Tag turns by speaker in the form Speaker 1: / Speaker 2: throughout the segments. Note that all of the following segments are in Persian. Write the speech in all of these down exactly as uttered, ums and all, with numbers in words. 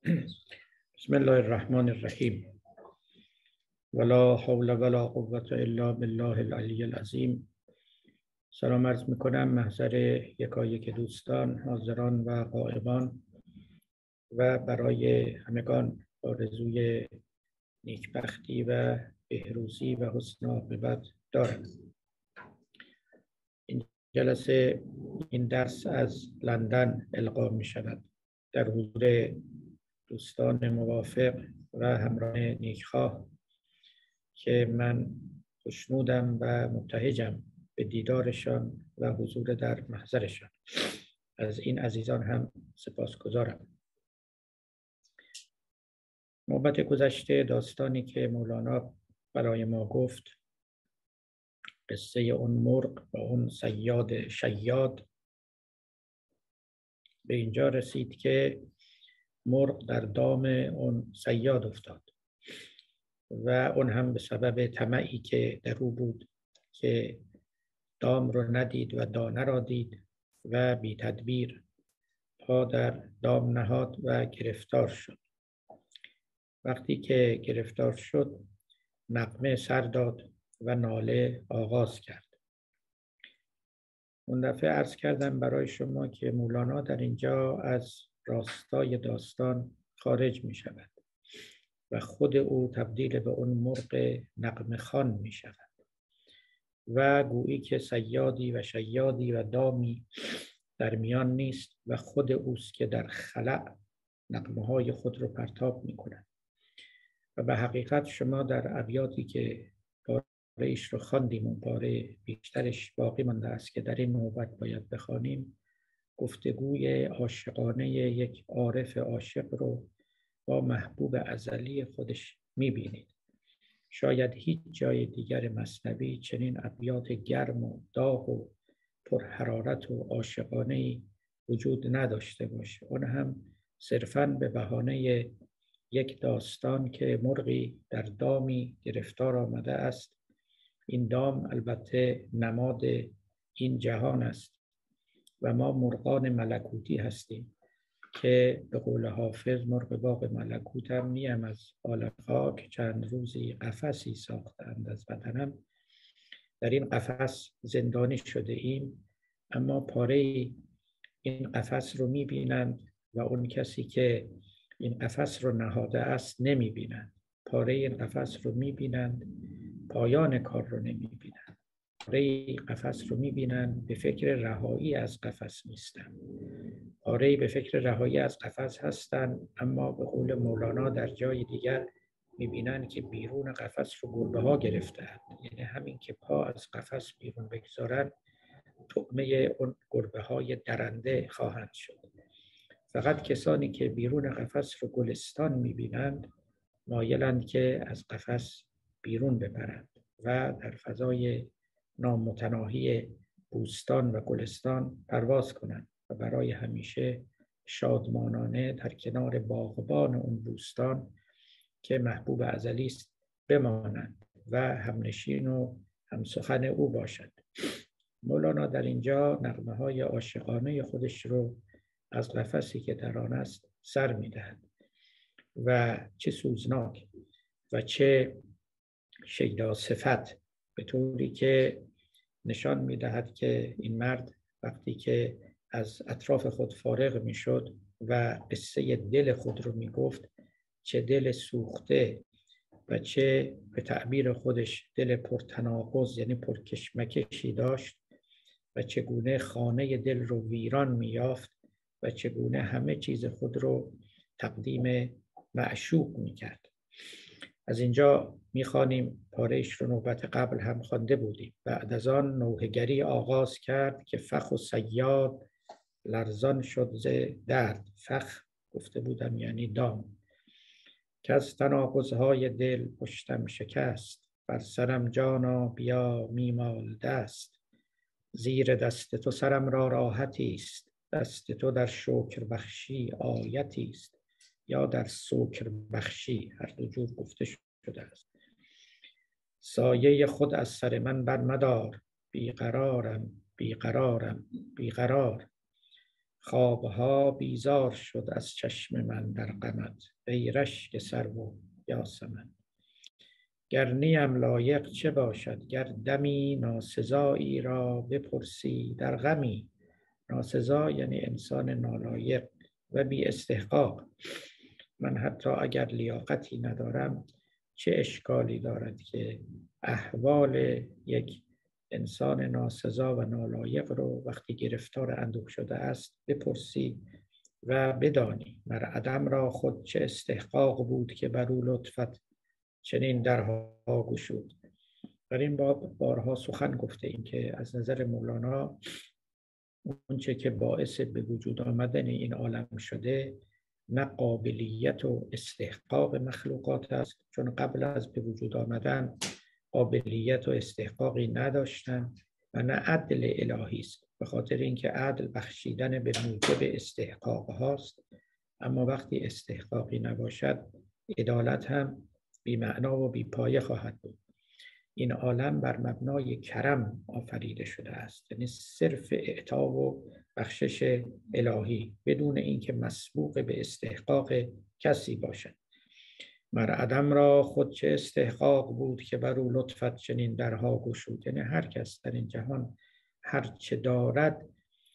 Speaker 1: بسم الله الرحمن الرحیم. ولا حول ولا قوة الا بالله العلی العظیم. سلام عرض میکنم محضر یکایک دوستان، حاضران و غایبان و برای همگان آرزوی نیکبختی و بهروزی و حسن عاقبت دارم. این جلسه، این درس از لندن القا می شود در حضور دوستان موافق و همراه نیکخواه که من خوشنودم و مبتهجم به دیدارشان و حضور در محضرشان. از این عزیزان هم سپاسگزارم. نوبت گذشته داستانی که مولانا برای ما گفت، قصه اون مرغ و اون صیاد شیاد، به اینجا رسید که مرغ در دام اون صیاد افتاد و اون هم به سبب طمعی که در او بود که دام رو ندید و دانه را دید و بی تدبیر پا در دام نهاد و گرفتار شد. وقتی که گرفتار شد نغمه سر داد و ناله آغاز کرد. اون دفعه عرض کردم برای شما که مولانا در اینجا از راستای داستان خارج می شود و خود او تبدیل به اون مرغ نغمه خوان می شود و گویی که صیادی و شیادی و دامی در میان نیست و خود اوست که در خلأ نغمه های خود رو پرتاب می کند. و به حقیقت شما در ابیاتی که پاره ایش رو خواندیم، اون پاره بیشترش باقی مانده است که در این نوبت باید بخوانیم، گفتگوی عاشقانه یک عارف عاشق رو با محبوب ازلی خودش میبینید. شاید هیچ جای دیگر مثنوی چنین ابیات گرم و داغ و پرحرارت و عاشقانه‌ای وجود نداشته باشه، اون هم صرفاً به بهانه یک داستان که مرغی در دامی گرفتار آمده است. این دام البته نماد این جهان است و ما مرغان ملکوتی هستیم که به قول حافظ مرغ باغ ملکوتم نیم از عالم خاک، چند روزی قفسی ساختند از وطنم. در این قفس زندانی شده ایم، اما پاره این قفس رو میبینند و اون کسی که این قفس رو نهاده است نمیبینند. پاره این قفس رو میبینند، پایان کار رو نمیبینند. پاره قفس رو میبینند، به فکر رهایی از قفس نیستند. پاره به فکر رهایی از قفس هستند، اما به قول مولانا در جای دیگر میبینند که بیرون قفس رو گربه ها گرفتند. یعنی همین که پا از قفس بیرون بگذارند طعمه اون گربه های درنده خواهند شد. فقط کسانی که بیرون قفس رو گلستان میبینند مایلند که از قفس بیرون ببرند و در فضای نامتناهی بوستان و گلستان پرواز کنند و برای همیشه شادمانانه در کنار باغبان اون بوستان که محبوب ازلی است بمانند و همنشین و همسخن او باشند. مولانا در اینجا نغمه های عاشقانه خودش رو از قفسی که در آن است سر می‌دهد و چه سوزناک و چه شیدا صفت، به طوری که نشان می‌دهد که این مرد وقتی که از اطراف خود فارغ می‌شد و قصه دل خود رو می‌گفت، چه دل سوخته و چه به تعبیر خودش دل پرتناقض یعنی پرکشمکشی داشت و چگونه خانه دل رو ویران می‌یافت و چگونه همه چیز خود رو تقدیم معشوق می‌کرد. از اینجا می‌خوانیم، پاره‌اش رو نوبت قبل هم خوانده بودیم. بعد از آن نوحه‌گری آغاز کرد که فخ و صیاد لرزان شد ز درد. فخ گفته بودم یعنی دام. که از تناقض‌های دل پشتم شکست، بر سرم جانا بیا میمال دست. زیر دست تو سرم را راحتی است، دست تو در شکر بخشی آیتی است، یا در سکر بخشی، هر دو جور گفته شده است. سایه خود از سر من بر مدار، بیقرارم بیقرارم بیقرار. خوابها بیزار شد از چشم من در غمت، ای رشک سرو و یاسمن. گر نیم لایق چه باشد، گر دمی ناسزایی را بپرسی در غمی. ناسزا یعنی انسان نالایق و بی استحقاق. من حتی اگر لیاقتی ندارم چه اشکالی دارد که احوال یک انسان ناسزا و نالایق رو وقتی گرفتار اندوه شده است بپرسی و بدانی. مر عدم را خود چه استحقاق بود که بر او لطفت چنین درها گشود. در این باب بارها سخن گفته این که از نظر مولانا اونچه که باعث به وجود آمدن این عالم شده نه قابلیت و استحقاق مخلوقات است، چون قبل از به وجود آمدن قابلیت و استحقاقی نداشتن، و نه عدل الهی است، به خاطر اینکه عدل بخشیدن به موجب استحقاق هاست. اما وقتی استحقاقی نباشد عدالت هم بی معنا و بی پایه خواهد بود. این عالم بر مبنای کرم آفریده شده است، یعنی صرف اعطا و بخشش الهی بدون اینکه مسبوق به استحقاق کسی باشد. مر عدم را خود چه استحقاق بود که بر او لطفت چنین درها گشود. یعنی هر کس در این جهان هر چه دارد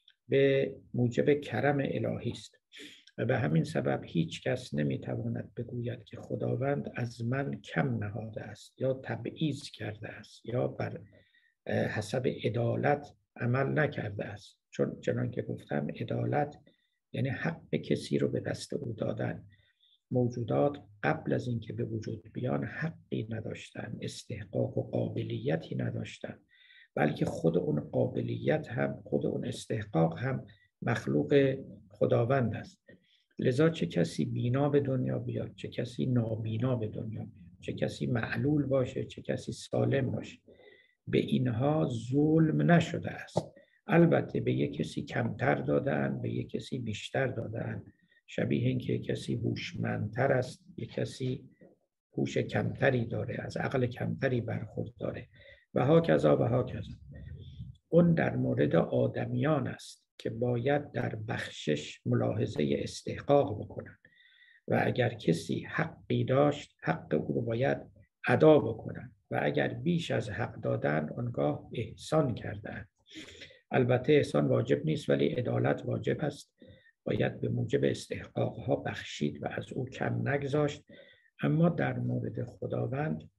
Speaker 1: به موجب کرم الهی است و به همین سبب هیچ کس نمیتواند بگوید که خداوند از من کم نهاده است یا تبعیض کرده است یا بر حسب عدالت عمل نکرده است. چون چنان که گفتم عدالت یعنی حق کسی رو به دست او دادن. موجودات قبل از اینکه به وجود بیان حقی نداشتن، استحقاق و قابلیتی نداشتن، بلکه خود اون قابلیت هم خود اون استحقاق هم مخلوق خداوند است. لذا چه کسی بینا به دنیا بیاد، چه کسی نابینا به دنیا بیاد، چه کسی معلول باشه، چه کسی سالم باشه، به اینها ظلم نشده است. البته به یک کسی کمتر دادن، به یک کسی بیشتر دادن، شبیه این که کسی هوشمندتر است، یک کسی هوش کمتری داره، از عقل کمتری برخورداره و ها کذا و ها کذا. اون در مورد آدمیان است که باید در بخشش ملاحظه استحقاق بکنن و اگر کسی حقی داشت حق او رو باید ادا بکنن و اگر بیش از حق دادن آنگاه احسان کردن. البته احسان واجب نیست ولی عدالت واجب است، باید به موجب استحقاقها بخشید و از او کم نگذاشت. اما در مورد خداوند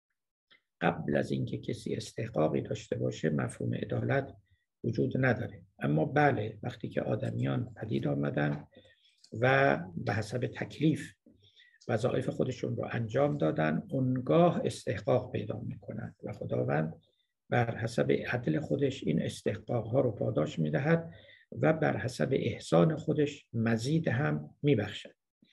Speaker 1: قبل از اینکه کسی استحقاقی داشته باشه مفهوم عدالت وجود نداره. اما بله، وقتی که آدمیان پدید آمدن و به حسب تکلیف وظایف خودشون رو انجام دادن اونگاه استحقاق پیدا میکنن و خداوند بر حسب عدل خودش این استحقاقها رو پاداش میدهد و بر حسب احسان خودش مزید هم میبخشد.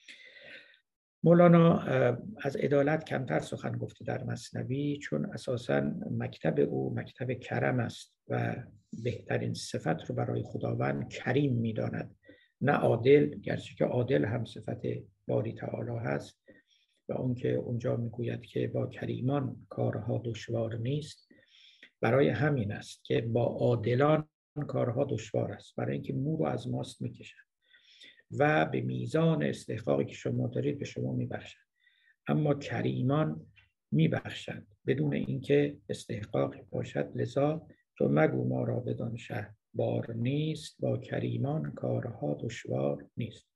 Speaker 1: مولانا از عدالت کمتر سخن گفته در مثنوی، چون اساساً مکتب او مکتب کرم است و بهترین صفت رو برای خداوند کریم میداند، نه عادل، گرچه که عادل هم صفت باری تعالی هست و اون که اونجا میگوید که با کریمان کارها دشوار نیست، برای همین است که با عادلان کارها دشوار است، برای اینکه مو رو از ماست میکشن و به میزان استحقاقی که شما دارید به شما میبخشند. اما کریمان میبخشند بدون اینکه استحقاقی باشد. لذا تو مگو ما را بدان شه بار نیست، با کریمان کارها دشوار نیست.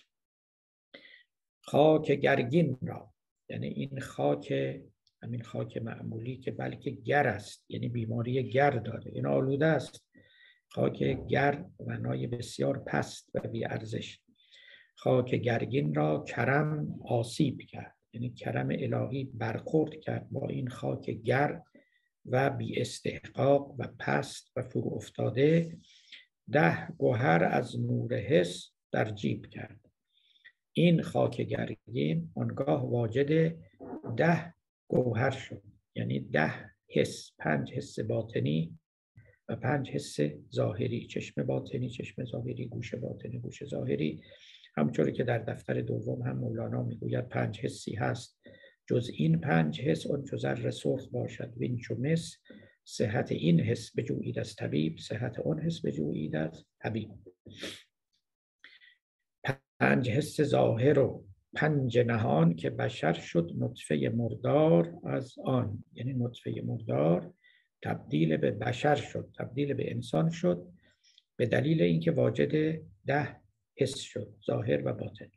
Speaker 1: خاک گرگین را، یعنی این خاک، همین خاک معمولی که بلکه گر است، یعنی بیماری گر داره، این آلوده است. خاک گر معنای بسیار پست و بی ارزش. خاک گرگین را کرم آسیب کرد، یعنی کرم الهی برخورد کرد با این خاک گر و بی استحقاق و پست و فرو افتاده. ده گوهر از نور حس در جیب کرد. این خاک گرگین آنگاه واجد ده گوهر شد، یعنی ده حس، پنج حس باطنی و پنج حس ظاهری، چشم باطنی، چشم ظاهری، گوش باطنی، گوش ظاهری. همچون که در دفتر دوم هم مولانا میگوید پنج حسی هست، جز این پنج حس اون چو زر سرخ باشد وین چو مس. صحت این حس بجویید از طبیب، صحت اون حس بجویید از طبیب. پنج حس ظاهر و پنج نهان که بشر شد نطفه مردار از آن. یعنی نطفه مردار تبدیل به بشر شد، تبدیل به انسان شد به دلیل اینکه واجد ده حس شد، ظاهر و باطن.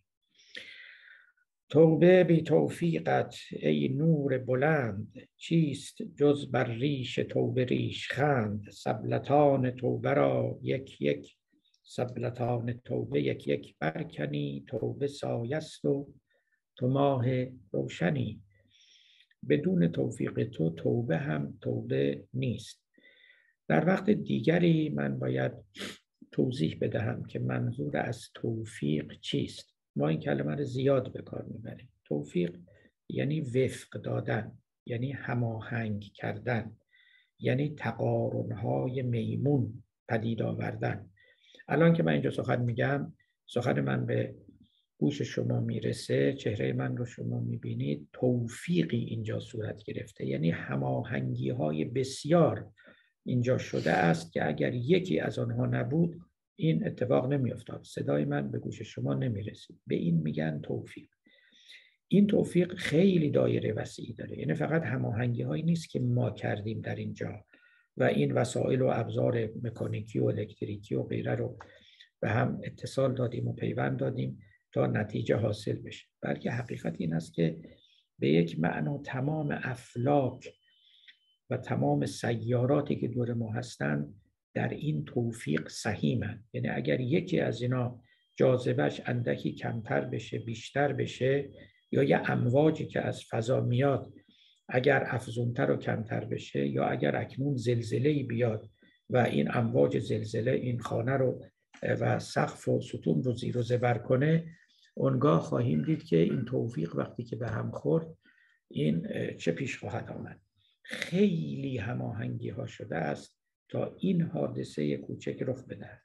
Speaker 1: توبه بی توفیقت ای نور بلند، چیست جز بر ریش توبه ریش خند. سبلتان توبه را یک یک، سبلتان توبه یک یک برکنی. توبه سایست و تو ماه روشنی. بدون توفیق تو توبه هم توبه نیست. در وقت دیگری من باید توضیح بدهم که منظور از توفیق چیست. ما این کلمه رو زیاد به کار میبریم. توفیق یعنی وفق دادن، یعنی هماهنگ کردن، یعنی تقارن‌های میمون پدید آوردن. الان که من اینجا سخن میگم، سخن من به گوش شما میرسه، چهره من رو شما میبینید، توفیقی اینجا صورت گرفته، یعنی هماهنگی‌های بسیار اینجا شده است که اگر یکی از آنها نبود این اتفاق نمیافتاد، صدای من به گوش شما نمیرسید. به این میگن توفیق. این توفیق خیلی دایره وسیعی داره، یعنی فقط هماهنگی هایی نیست که ما کردیم در اینجا و این وسایل و ابزار مکانیکی و الکتریکی و غیره رو به هم اتصال دادیم و پیوند دادیم تا نتیجه حاصل بشه، بلکه حقیقت این است که به یک معنا تمام افلاک و تمام سیاراتی که دور ما هستند در این توفیق سهیمند. یعنی اگر یکی از اینا جاذبهش اندکی کمتر بشه، بیشتر بشه، یا یه امواجی که از فضا میاد اگر افزونتر و کمتر بشه، یا اگر اکنون زلزله‌ای بیاد و این امواج زلزله این خانه رو و سقف و ستون رو زیر و زبر کنه، اونگاه خواهیم دید که این توفیق وقتی که به هم خورد این چه پیش خواهد آمد. خیلی هماهنگی ها شده است تا این حادثه کوچک رخ بدهد.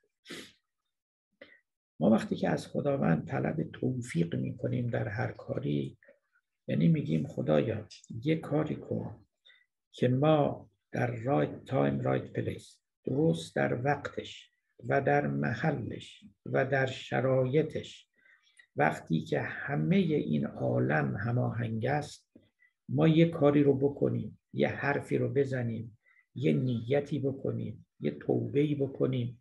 Speaker 1: ما وقتی که از خداوند طلب توفیق می کنیم در هر کاری، یعنی میگیم خدایا یه کاری کن که ما در right time right place، درست در وقتش و در محلش و در شرایطش، وقتی که همه این عالم هماهنگ است، ما یه کاری رو بکنیم، یه حرفی رو بزنیم، یه نیتی بکنیم، یه توبه‌ای بکنیم،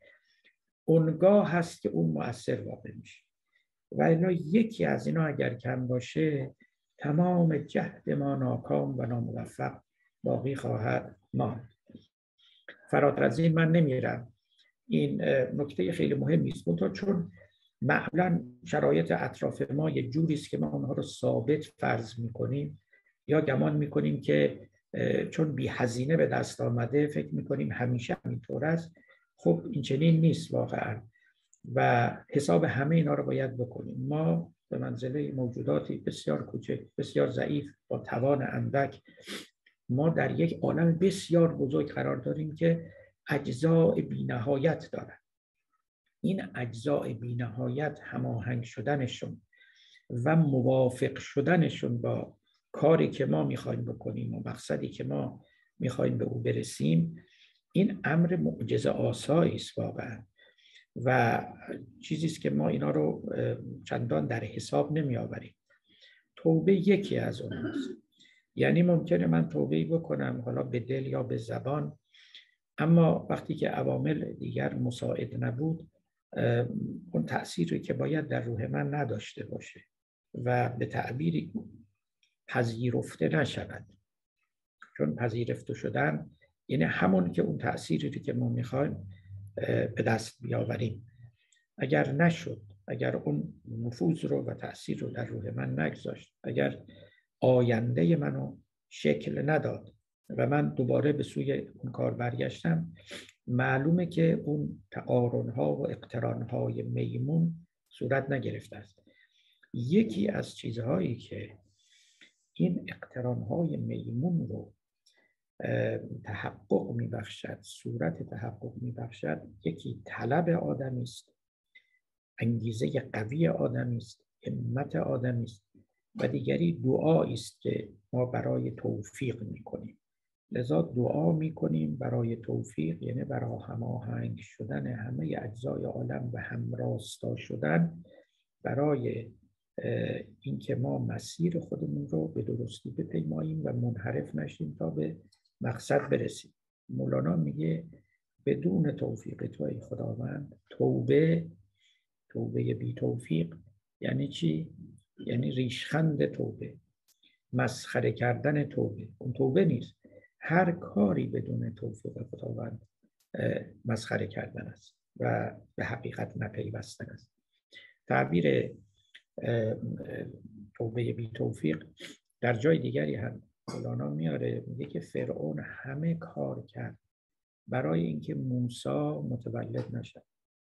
Speaker 1: اونگاه هست که اون مؤثر واقع میشه. و الا یکی از اینا اگر کم باشه تمام جهد ما ناکام و ناموفق باقی خواهد ماند. فراتر از این من نمیرم. این نکته خیلی مهمی است، منتها چون معمولا شرایط اطراف ما یه جوری است که ما اونها رو ثابت فرض میکنیم یا گمان میکنیم که چون بی هزینه به دست آمده فکر میکنیم همیشه همینطور است. خب این چنین نیست واقعا و حساب همه اینا رو باید بکنیم. ما به منزله موجوداتی بسیار کوچک، بسیار ضعیف، با توان اندک، ما در یک عالم بسیار بزرگ قرار داریم که اجزاء بی‌نهایت دارن. این اجزاء بی‌نهایت هماهنگ شدنشون و موافق شدنشون با کاری که ما میخوایم بکنیم و مقصدی که ما میخوایم به او برسیم، این امر معجزه آسایی است واقعا و چیزی است که ما اینا رو چندان در حساب نمی آوریم. توبه یکی از اوناست. یعنی ممکنه من توبه‌ای بکنم حالا به دل یا به زبان، اما وقتی که عوامل دیگر مساعد نبود اون تأثیری که باید در روح من نداشته باشه و به تعبیری پذیرفته نشود. چون پذیرفته شدن یعنی همون که اون تأثیری که ما میخوایم به دست بیاوریم. اگر نشد، اگر اون نفوذ رو و تأثیر رو در روح من نگذاشت، اگر آینده منو شکل نداد و من دوباره به سوی اون کار برگشتم، معلومه که اون تقارن‌ها و اقتران‌های میمون صورت نگرفته است. یکی از چیزهایی که این اقتران‌های میمون رو تحقق میبخشد، صورت تحقق میبخشد، یکی طلب آدمی است، انگیزه قوی آدمی است، همت آدمی است و دیگری دعایی است که ما برای توفیق میکنیم. لذا دعا میکنیم برای توفیق، یعنی برای هماهنگ شدن همه اجزای عالم و همراستا شدن برای اینکه ما مسیر خودمون رو به درستی بپیماییم و منحرف نشیم تا به مقصد برسیم. مولانا میگه بدون توفیق تو ای خداوند توبه توبه بی توفیق یعنی چی؟ یعنی ریشخند توبه، مسخره کردن توبه. اون توبه نیست. هر کاری بدون توفیق خداوند مسخره کردن است و به حقیقت نپیوستن است. تعبیر توبه بی توفیق در جای دیگری هم مولانا میاره، میگه که فرعون همه کار کرد برای اینکه موسی متولد نشد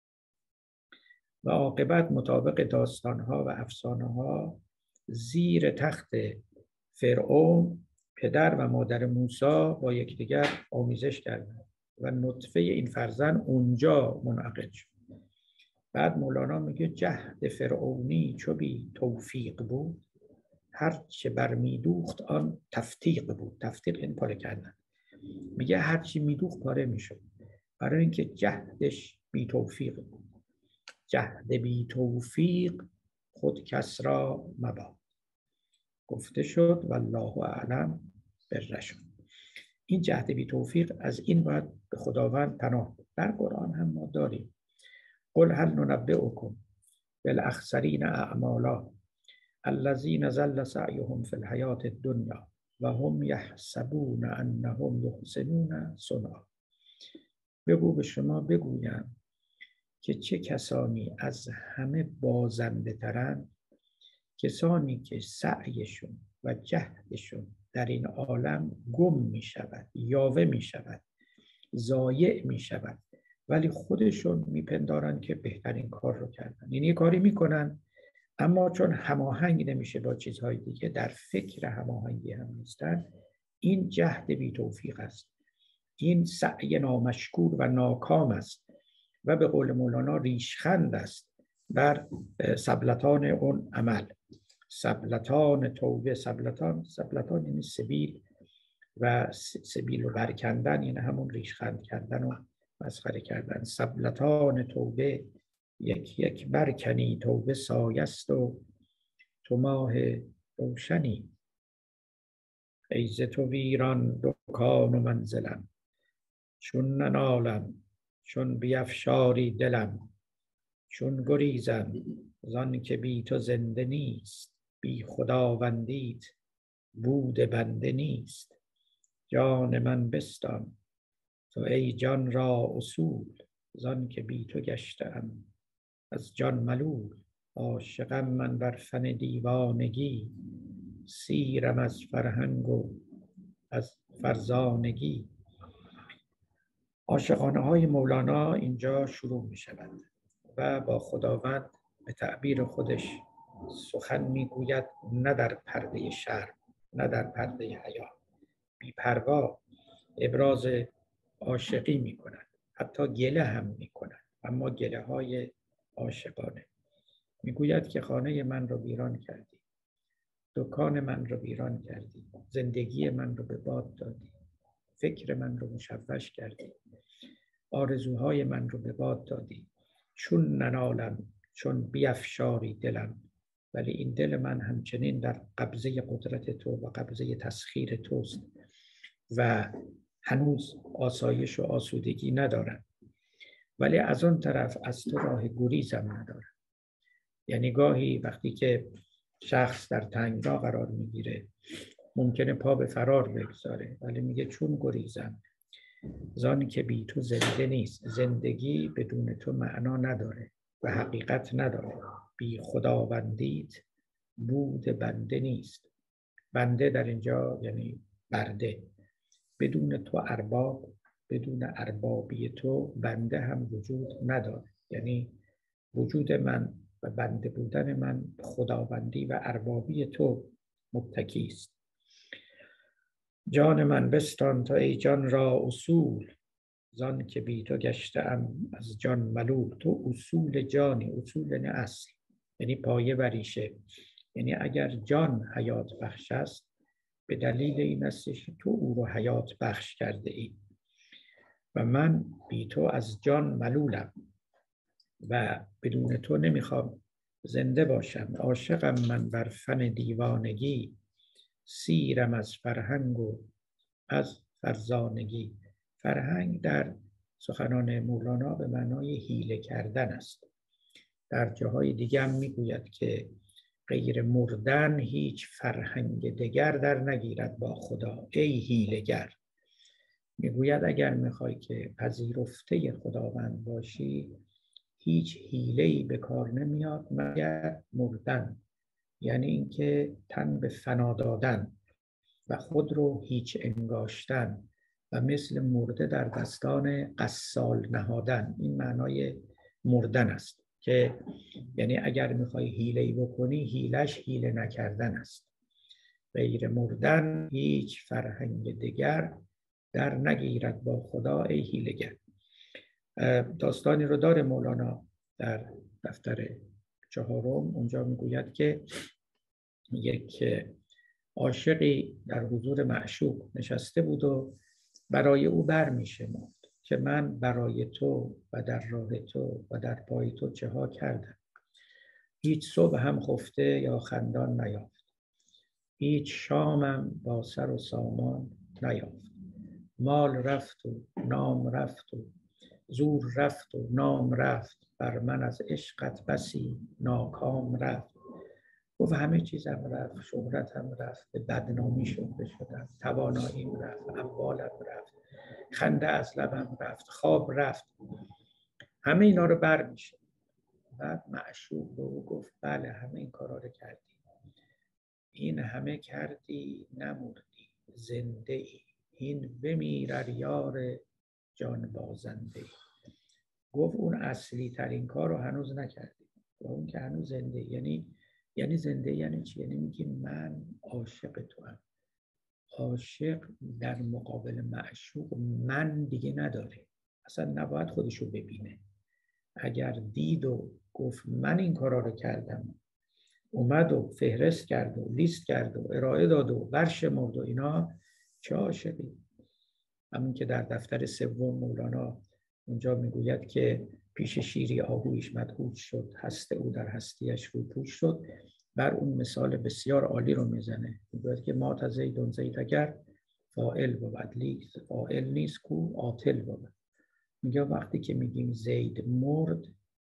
Speaker 1: و عاقبت مطابق داستانها و افسانه‌ها زیر تخت فرعون پدر و مادر موسی با یکدیگر آمیزش کردند و نطفه این فرزند اونجا منعقد شد. بعد مولانا میگه جهد فرعونی چو بی توفیق بود، هر چه برمیدوخت آن تفتیق بود. تفتیق این پاره کردن. میگه هر چی میدوخت پاره میشد برای اینکه جهدش بی توفیق بود. جهد بی توفیق خود کس را مباد، گفته شد والله اعلم بالرشاد. این جهد بی توفیق از این باید به خداوند پناه. در قرآن هم ما داریم قل هل ننبئکم بالاخسرین اعمالا الذین ضل سعیهم فی الحیاة الدنیا و هم یحسبون انهم یحسنون صنعا. بگو به شما بگویم که چه کسانی از همه بازنده ترند، کسانی که سعیشون و جهدشون در این عالم گم می شود، یاوه می شود، ضایع می شود، ولی خودشون میپندارن که بهترین کار رو کردن. یعنی یه کاری میکنن اما چون هماهنگ نمیشه با چیزهای دیگه، در فکر هماهنگی هم نیستن، این جهد بی توفیق است. این سعی نامشکور و ناکام است و به قول مولانا ریشخند است بر سبلتان اون عمل. سبلتان توبه، سبلتان سبلتان یعنی سبیل و سبیل و برکندن، یعنی همون ریشخند کردن و مسخره کردن. سبلتان توبه یک یک برکنی، توبه سایست و تو ماه روشنی. ای ز تو ویران دکان و منزلم، چون ننالم چون بیفشاری دلم. چون گریزم زان که بی تو زنده نیست، بی خداوندیت بود بنده نیست. جان من بستان تو ای جان را اصول، زان که بی تو گشتم از جان ملول. عاشقم من بر فن دیوانگی، سیرم از فرهنگ و از فرزانگی. عاشقانه های مولانا اینجا شروع می شود و با خداوند به تعبیر خودش سخن می گوید، نه در پرده شرم، نه در پرده حیا. بی پروا ابراز عاشقی می کند، حتی گله هم می کند، اما گله های عاشقانه. می گوید که خانه من رو ویران کردی، دکان من رو ویران کردی، زندگی من رو به باد دادی، فکر من رو مشوش کردی، آرزوهای من رو به باد دادی. چون ننالم چون بیفشاری دلم، ولی این دل من همچنین در قبضه قدرت تو و قبضه تسخیر توست و هنوز آسایش و آسودگی ندارم، ولی از اون طرف از تو راه گریزم ندارم. یعنی گاهی وقتی که شخص در تنگنا قرار میگیره ممکنه پا به فرار بگذاره، ولی میگه چون گریزم زانی که بی تو زنده نیست. زندگی بدون تو معنا نداره و حقیقت نداره. بی خداوندیت بود بنده نیست. بنده در اینجا یعنی برده. بدون تو ارباب، بدون اربابی تو بنده هم وجود نداره. یعنی وجود من و بنده بودن من خداوندی و اربابی تو متکی است. جان من بستان تو ای جان را اصول، زان که بی تو گشتم از جان ملول. تو اصول جانی، اصول یعنی اصل، یعنی پایه و ریشه. یعنی اگر جان حیات بخش است به دلیل این استش تو او رو حیات بخش کرده ای و من بی تو از جان ملولم و بدون تو نمیخوام زنده باشم. عاشقم من بر فن دیوانگی، سیرم از فرهنگ و از فرزانگی. فرهنگ در سخنان مولانا به معنای حیله کردن است. در جاهای دیگه هم میگوید که غیر مردن هیچ فرهنگ دگر در نگیرد با خدا ای حیله‌گر. میگوید اگر میخوای که پذیرفته خداوند باشی، هیچ حیله‌ای به کار نمیاد مگر مردن، یعنی اینکه تن به فنا دادن و خود رو هیچ انگاشتن و مثل مرده در دستان قصال نهادن. این معنای مردن است، که یعنی اگر میخوای حیله‌ای بکنی، حیلش حیله نکردن است. غیر مردن هیچ فرهنگ دیگر در نگیرد با خدا ای حیله‌گر. داستانی رو داره مولانا در دفتر چهارم. اونجا میگوید که یک عاشقی در حضور معشوق نشسته بود و برای او بر می‌شمرد که من برای تو و در راه تو و در پای تو چه ها کردم. هیچ صبح هم خفته یا خندان نیافت، هیچ شامم با سر و سامان نیافت. مال رفت و نام رفت و زور رفت و نام رفت، بر من از عشقت بسی ناکام رفت. گفت همه چیزم رفت، شهرتم رفت، به بدنامی شهره شدم، تواناییم رفت، اموالم رفت، خنده از لبم رفت، خواب رفت، همه اینا رو بر میشه. بعد معشوق به او گفت بله همه این کارا رو کردی، این همه کردی نمردی، زنده ای، این بمیر یار جان بازنده ای. گفت اون اصلی ترین کار رو هنوز نکردی، اون که هنوز زنده ای. یعنی یعنی زنده یعنی چی؟ یعنی میگی من عاشق تو هم. عاشق در مقابل معشوق من دیگه نداره، اصلا نباید خودشو ببینه. اگر دید و گفت من این کارا رو کردم، اومد و فهرست کرد و لیست کرد و ارائه داد و برشمرد و اینا، چه عاشقی. همین که در دفتر سوم مولانا اونجا میگوید که پیش شیری آهویش مدهوش شد، هست او در هستیش روپوش شد. بر اون مثال بسیار عالی رو میزنه. میگوید که ما تزیدون زید اگر فاعل بود، لیک فاعل نیست کو عاطل بود. میگه وقتی که میگیم زید مرد،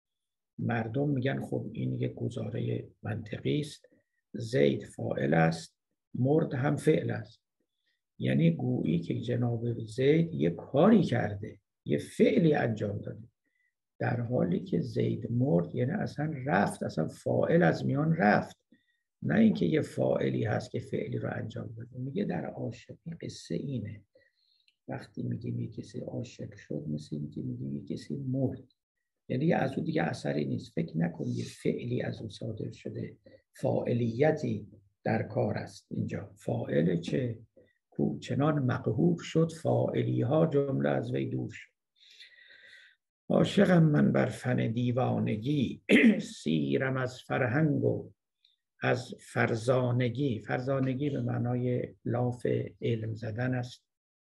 Speaker 1: مردم میگن خب این یک گزاره منطقی است، زید فاعل است، مرد هم فعل است. یعنی گویی که جناب زید یک کاری کرده، یه فعلی انجام داده، در حالی که زید مرد یعنی اصلا رفت، اصلا فاعل از میان رفت، نه اینکه یه فاعلی هست که فعلی رو انجام داده. میگه در عاشقی قصه اینه، وقتی میگیم یه کسی عاشق شد مثل اینکه میگیم یه کسی مرد، یعنی از اون دیگه اثری نیست. فکر نکن یه فعلی از اون صادر شده، فاعلیتی در کار است. اینجا فاعل چه کو چنان مقهور شد، فاعلی ها جمله از وی دور شد. عاشقم من بر فن دیوانگی، سیرم از فرهنگ و از فرزانگی. فرزانگی به معنای لاف علم زدن است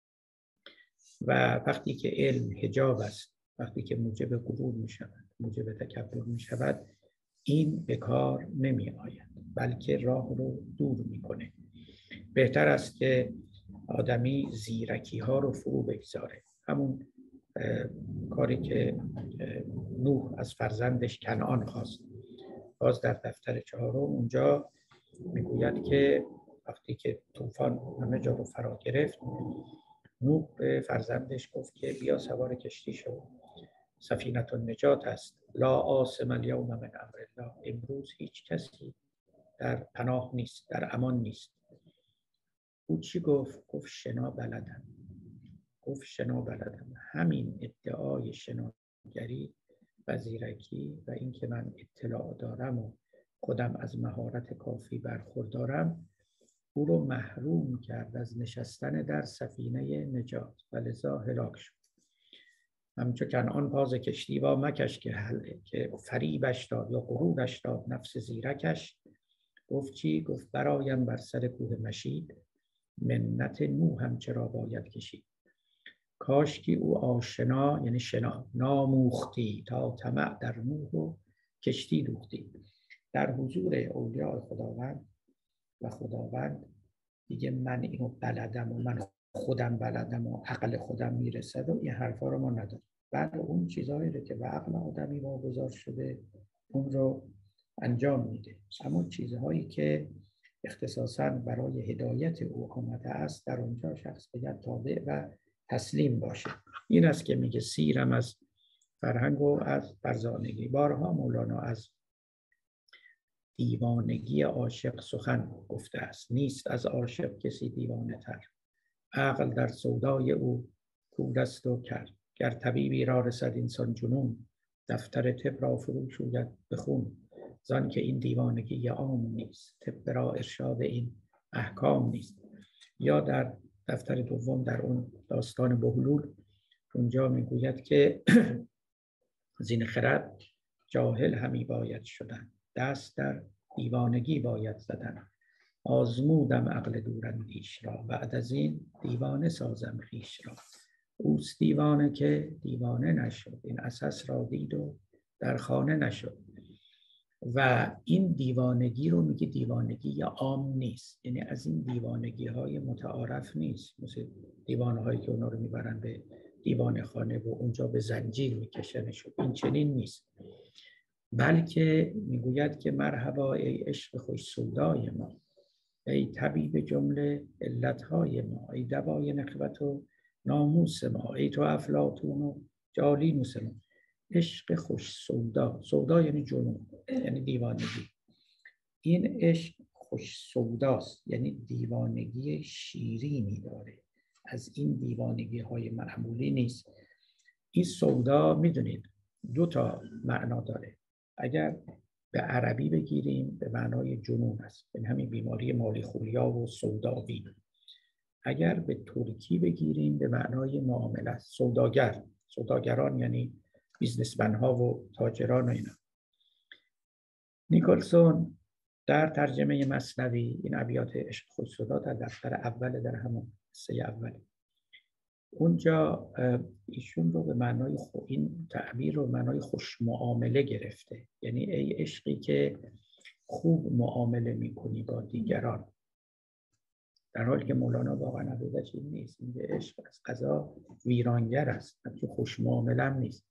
Speaker 1: و وقتی که علم حجاب است، وقتی که موجب غرور می شود، موجب تکبر می شود، این به کار نمی آید، بلکه راه رو دور می کنه. بهتر است که آدمی زیرکی ها رو فرو بگذاره. همون کاری که نوح از فرزندش کنعان خواست. باز در دفتر چهارم اونجا میگوید که وقتی که طوفان همه جا رو فرا گرفت، نوح به فرزندش گفت که بیا سوار کشتی شو، سفینه النجات است، لا عاصم الیوم من امر الله. امروز هیچ کسی در پناه نیست، در امان نیست. او چی گفت؟ گفت شنا بلدم. گفت شنا بلدم. همین ادعای شناگری و زیرکی و اینکه من اطلاع دارم و خودم از مهارت کافی برخوردارم، او رو محروم کرد از نشستن در سفینه نجات و لذا هلاک شد. همچون کنعان پاز کشتی با مکش که حله که فریبش داد یا غرورش داد نفس زیرکش. گفت چی؟ گفت برایم بر سر کوه مشید، منت نوح هم چرا باید کشید. کاش که او آشنا یعنی شنا ناموختی، تا طمع در نوح و کشتی دوختی. در حضور اولیاء خداوند و خداوند دیگه من اینو بلدم و من خودم بلدم و عقل خودم میرسد و این حرفا رو ما نداریم. بعد اون چیزهایی رو که به عقل آدمی واگذار شده اون رو انجام میده. اما چیزهایی که اختصاصاً برای هدایت او آمده است در اونجا شخص باید تابع و تسلیم باشه. این است که میگه سیرم از فرهنگ و از فرزانگی. بارها مولانا از دیوانگی عاشق سخن گفته است. نیست از عاشق کسی دیوانه تر، عقل در سودای او کور است و کر. گر طبیبی را رسد اینسان جنون، دفتر طب را فرو شوید به خون. زان که این دیوانگی عام نیست، طب را ارشاد این احکام نیست. یا در دفتر دوم در اون داستان بهلول اونجا میگوید که زین خرد جاهل همی باید شدن، دست در دیوانگی باید زدن. آزمودم عقل دوراندیش را، بعد از این دیوانه سازم خویش را. اوست دیوانه که دیوانه نشد، این اساس را دید و در خانه نشد. و این دیوانگی رو میگه دیوانگی عام نیست، یعنی از این دیوانگی های متعارف نیست، مثل دیوانه هایی که اونا رو میبرن به دیوانه خانه و اونجا به زنجیر میکشنشون. این چنین نیست، بلکه میگوید که مرحبا ای عشق خوش سودای ما، ای طبیب جمله علتهای ما، ای دوای نخوت و ناموس ما، ای تو افلاطون و جالینوس ما. عشق خوش سودا، سودا یعنی جنون، یعنی دیوانگی. این عشق خوش سوداست، یعنی دیوانگی شیرینی داره، از این دیوانگی های معمولی نیست. این سودا میدونید دو تا معنا داره. اگر به عربی بگیریم به معنای جنون است، یعنی همین بیماری مالیخولیا و سوداوی. اگر به ترکی بگیریم به معنای معامله است، سوداگر، سوداگران یعنی بیزنسمن ها و تاجران و اینا. نیکلسون در ترجمه مثنوی این ابیات عشق خوش سودا در دفتر اول در همون سه اول اونجا ایشون رو به معنای خو... این تعبیر رو به معنای خوش معامله گرفته، یعنی ای عشقی که خوب معامله میکنی با دیگران، در حالی که مولانا واقعا عقیده‌اش این نیست. میگه عشق از قضا ویرانگر است، که خوش معامله هم نیست.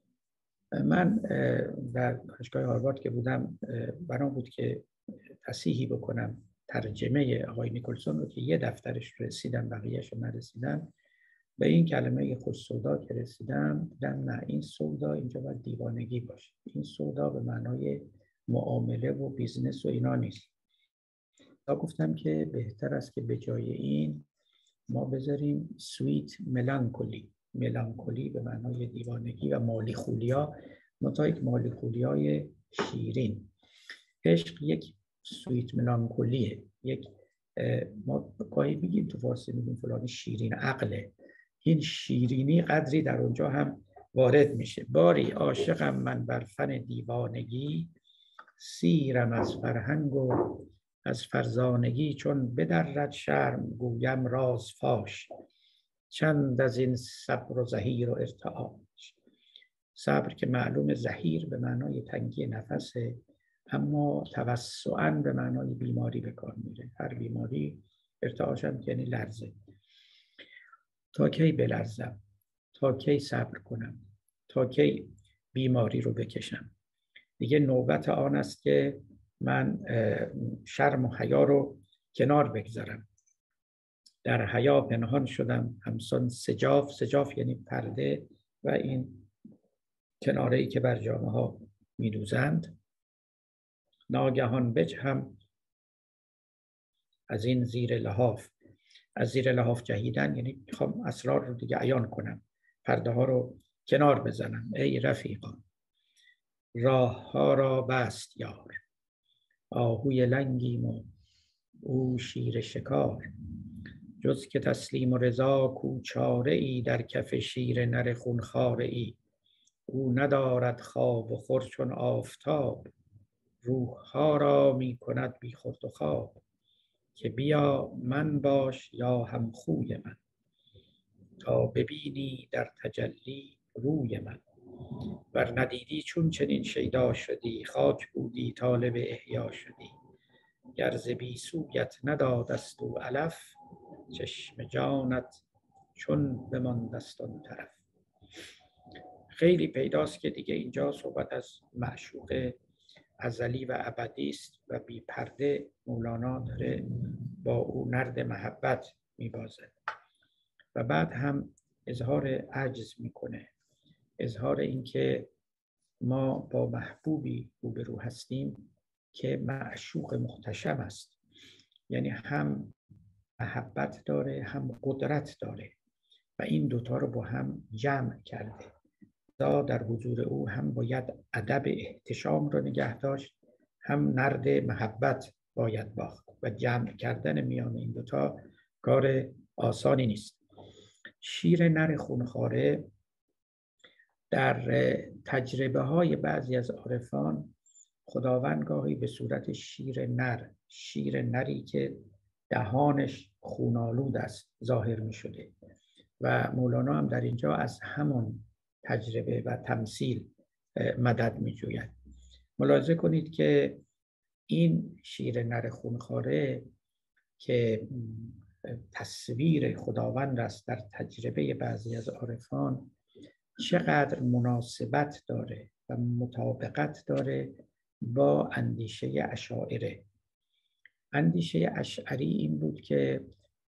Speaker 1: من در دانشگاه هاروارد که بودم برام بود که تصحیحی بکنم ترجمه آقای نیکلسون رو که یه دفترش رسیدم بقیه‌اش رو نرسیدم. به این کلمه خوش سودا که رسیدم دیدم نه، این سودا اینجا باید دیوانگی باشه. این سودا به معنای معامله و بیزنس و اینا نیست. تا گفتم که بهتر است که به جای این ما بذاریم سویت ملانکولی. ملانکولی به معنای دیوانگی و مالیخولیا، منتها یک مالیخولیای شیرین. عشق یک سویت ملانکولیه، یک ما گاهی میگیم تو فارسی میگیم فلانی شیرین عقله. این شیرینی قدری در اونجا هم وارد میشه. باری عاشقم من بر فن دیوانگی، سیرم از فرهنگ و از فرزانگی. چون بدرد شرم گویم راز فاش، چند از این صبر و زحیر و ارتعاش. صبر که معلوم، زحیر به معنای تنگی نفسه، اما توسعاً به معنای بیماری به کار میره. هر بیماری ارتعاش هم یعنی لرزه. تا کی بلرزم، تا کی صبر کنم، تا کی بیماری رو بکشم. دیگه نوبت آن است که من شرم و حیا رو کنار بگذارم. در حیا پنهان شدم همسان سجاف. سجاف یعنی پرده و این کناره‌ای که بر جامه ها می دوزند. ناگهان بجهم از این زیر لحاف. از زیر لحاف جهیدن یعنی میخوام اسرار رو دیگه عیان کنم، پرده ها رو کنار بزنم. ای رفیقان راه ها را بست یار، آهوی لنگیم و او شیر شکار. جز که تسلیم و رضا کو چاره ای، در کف شیر نر خونخواره ای. او ندارد خواب و خور چون آفتاب، روح ها را می کند بی خورد و خواب. که بیا من باش یا هم خوی من، تا ببینی در تجلی روی من. ور ندیدی چون چنین شیدا شدی، خاک بودی طالب احیا شدی. گر ز بی سویت ندادست او علف، چشم جانت چون بماندست آن طرف. خیلی پیداست که دیگه اینجا صحبت از معشوق ازلی و ابدی است و بی پرده مولانا داره با او نرد محبت میبازد و بعد هم اظهار عجز میکنه، اظهار اینکه ما با محبوبی روبرو هستیم که معشوق محتشم است، یعنی هم محبت داره هم قدرت داره و این دوتا رو با هم جمع کرده. در حضور او هم باید ادب احتشام رو نگه داشت، هم نرد محبت باید باخت و جمع کردن میان این دوتا کار آسانی نیست. شیر نر خونخواره در تجربه های بعضی از عارفان خداوند گاهی به صورت شیر نر، شیر نری که دهانش خونالود است ظاهر می شده و مولانا هم در اینجا از همون تجربه و تمثیل مدد می جوید. ملاحظه کنید که این شیر نر خونخواره که تصویر خداوند است در تجربه بعضی از عارفان چقدر مناسبت داره و مطابقت داره با اندیشه اشاعره. اندیشه اشعری این بود که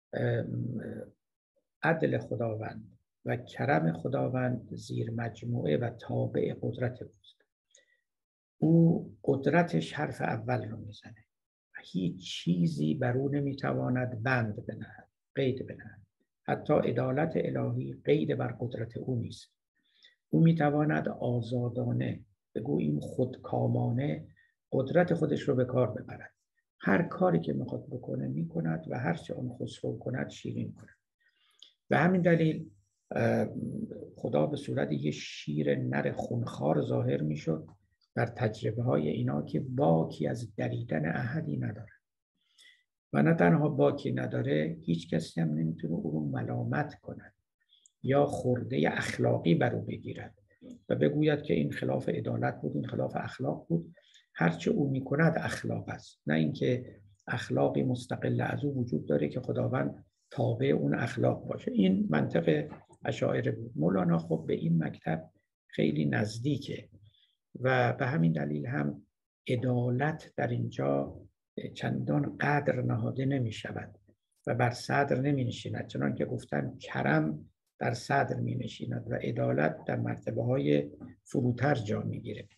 Speaker 1: عدل خداوند و کرم خداوند زیر مجموعه و تابع قدرت اوست. او قدرتش حرف اول رو میزنه و هیچ چیزی بر او نمیتواند بند بنهد، قید بنهد. حتی عدالت الهی قید بر قدرت او نیست. او میتواند آزادانه، بگوییم خودکامانه، قدرت خودش رو به کار ببرد. هر کاری که میخواد بکنه میکند و هر چه آن خسرو کند شیرین کند. به همین دلیل خدا به صورت یه شیر نر خونخوار ظاهر میشد در تجربه های اینا که باکی از دریدن احدی نداره و نه تنها باکی نداره، هیچ کسی هم نمیتونه او رو ملامت کند یا خورده اخلاقی بر او بگیرد و بگوید که این خلاف عدالت بود، این خلاف اخلاق بود. هرچه او میکند اخلاق است، نه اینکه اخلاقی مستقل از او وجود داره که خداوند تابع اون اخلاق باشه. این منطق اشاعره بود. مولانا خب به این مکتب خیلی نزدیکه و به همین دلیل هم عدالت در اینجا چندان قدر نهاده نمی شود و بر صدر نمی نشیند، چنان که گفتن کرم در صدر می نشیند و عدالت در مرتبه های فروتر جا می گیره.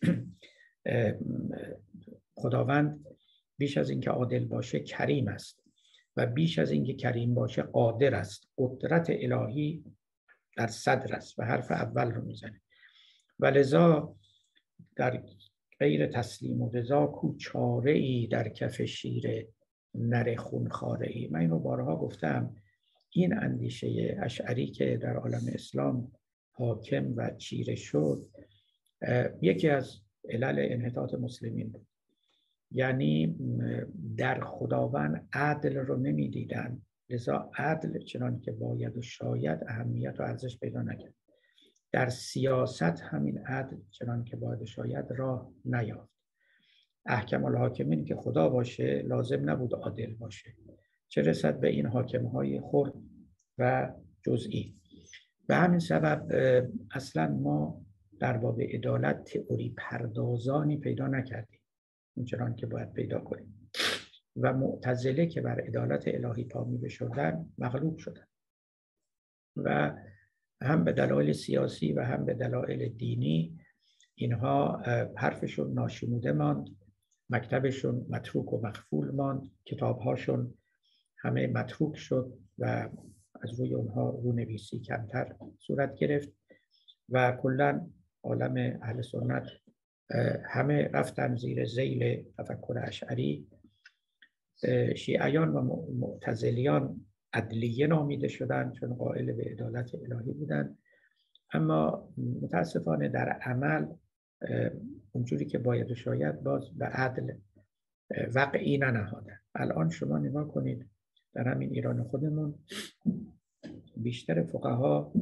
Speaker 1: خداوند بیش از اینکه عادل باشه کریم است و بیش از اینکه کریم باشه قادر است. قدرت الهی در صدر است و حرف اول رو میزنه و لذا در غیر تسلیم و رضا کو چاره ای در کف شیر نر خونخواره ای. من اینو بارها گفتم، این اندیشه اشعری که در عالم اسلام حاکم و چیره شد یکی از علل انحطاط مسلمین بود. یعنی در خداوند عدل رو نمی دیدن، لذا عدل چنان که باید و شاید اهمیت و ارزش پیدا نکرد. در سیاست همین عدل چنان که باید و شاید راه نیافت. احکم الحاکمین که خدا باشه لازم نبود عادل باشه، چه رسد به این حاکمهای خرد و جزئی. به همین سبب اصلا ما در باب عدالت تئوری پردازانی پیدا نکردیم چنان که باید پیدا کنیم و معتزله که بر عدالت الهی پا می بشدن مغلوب شدن و هم به دلایل سیاسی و هم به دلایل دینی اینها حرفشون ناشنوده ماند، مکتبشون متروک و مخفول ماند، کتابهاشون همه متروک شد و از روی اونها رونویسی کمتر صورت گرفت و کلاً عالم اهل سنت همه رفتن زیر ذیل تفکر اشعری. شیعیان و معتزلیان عدلیه نامیده شدند چون قائل به عدالت الهی بودند، اما متاسفانه در عمل اونجوری که باید و شاید باز به عدل واقعی ننهادند. الان شما نگاه کنید در همین ایران خودمون بیشتر فقها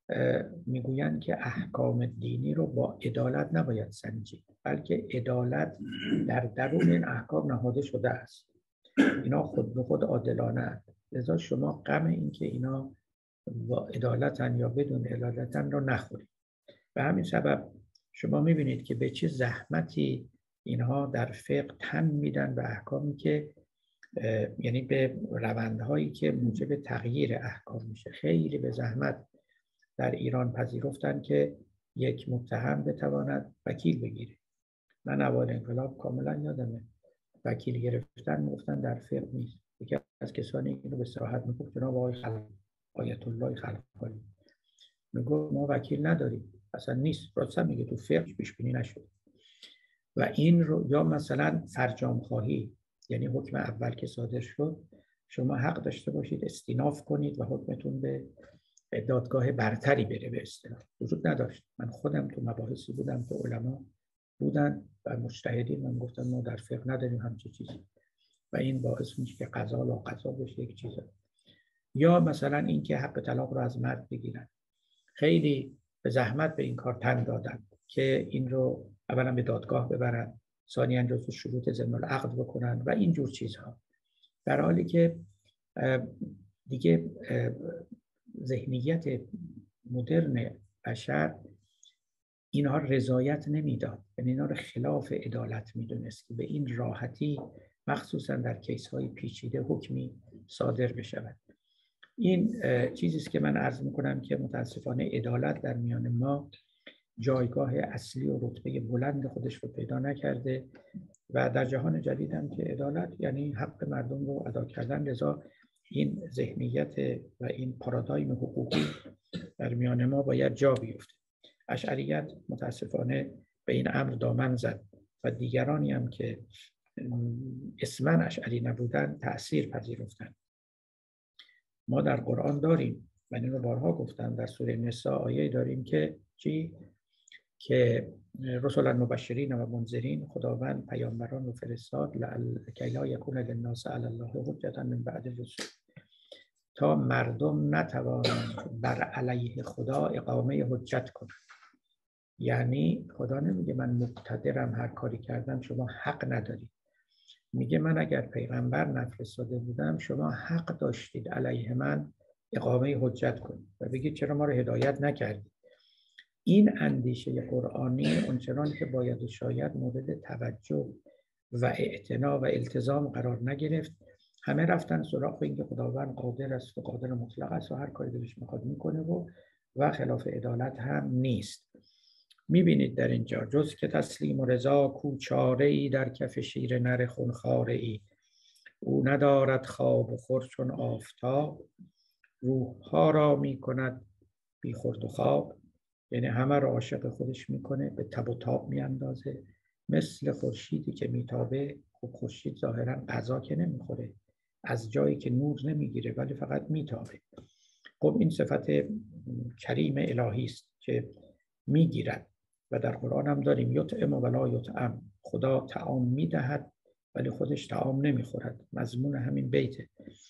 Speaker 1: میگویند که احکام دینی رو با عدالت نباید سنجید، بلکه عدالت در درون این احکام نهاده شده است. اینا خود به خود عادلانه. لذا شما غم این که اینا با عدالتن یا بدون عدالتن رو نخورید. به همین سبب شما میبینید که به چه زحمتی اینها در فقه تن میدن به احکامی که یعنی به روندهایی که موجب تغییر احکام میشه. خیلی به زحمت در ایران پذیرفتن که یک متهم بتواند وکیل بگیره. من اول انقلاب کاملا یادمه وکیل گرفتن میگفتن در فقه نیست. یکی از کسانی اینو به صراحت میگفت جناب آقای خلق آیت الله خلقانی میگفت ما وکیل نداریم، اصلا نیست. راست میگه تو فقه پیش بینی نشد. و این رو یا مثلا فرجام خواهی، یعنی حکم اول که صادر شد شما حق داشته باشید استیناف کنید و حکمتون به دادگاه برتری بره. به اصطلاح وجود نداشت. من خودم تو مباحثی بودم که علما بودن و مجتهدین، من گفتم ما در فقه نداریم همچین چیزی و این باعث میشه که قضا لا قضا بشه یک چیزی. یا مثلا اینکه حق طلاق رو از مرد بگیرن. خیلی به زحمت به این کار تن دادن که این رو اولا به دادگاه ببرن، ثانیاً جزو شروط ضمن العقد بکنن و این جور چیزها. در حالی که دیگه ذهنیت مدرن بشر اینها رضایت نمیداد، یعنی اینا رو خلاف عدالت میدونست که به این راحتی مخصوصا در کیس های پیچیده حکمی صادر بشود. این چیزی است که من عرض میکنم که متاسفانه عدالت در میان ما جایگاه اصلی و رتبه بلند خودش رو پیدا نکرده و در جهان جدید هم که عدالت یعنی حق مردم رو ادا کردن. لذا این ذهنیت و این پارادایم حقوقی در میان ما باید جا بیفته. اشعریت متاسفانه به این امر دامن زد و دیگرانی هم که اسماً اشعری نبودن تأثیر پذیرفتن. ما در قرآن داریم، من این رو بارها گفتم، در سوره نساء آیه داریم که چی؟ که رسولا مبشرین و منذرین، خداوند پیامبران رو فرستاد لعل لا یکون للناس علی الله حجة من بعد الرسل، تا مردم نتوانند بر علیه خدا اقامه حجت کنند. یعنی خدا نمیگه من مقتدرم هر کاری کردم شما حق ندارید، میگه من اگر پیغمبر نفرستاده بودم شما حق داشتید علیه من اقامه حجت کنید و بگید چرا ما رو هدایت نکردید. این اندیشه قرآنی اونچنان که باید و شاید مورد توجه و اعتنا و التزام قرار نگرفت. همه رفتن سراغ اینکه خداوند قادر است و قادر مطلق است و هر کاری دلش میخواد میکنه و و خلاف عدالت هم نیست. میبینید در اینجا جز که تسلیم و رضا کو چاره ای در کف شیر نر خونخواره ای، او ندارد خواب و خور چون آفتاب، روح ها را میکند بی خورد و خواب. یعنی همه را عاشق خودش میکنه، به تب و تاب میاندازه، مثل خورشیدی که میتابه. خب خورشید ظاهرا غذا که نمیخوره، از جایی که نور نمیگیره ولی فقط میتابه. خب این صفت کریم الهی است که میگیرد و در قرآن هم داریم یطعم ولا یطعم، خدا طعام میدهد ولی خودش طعام نمیخورد. مضمون همین بیته.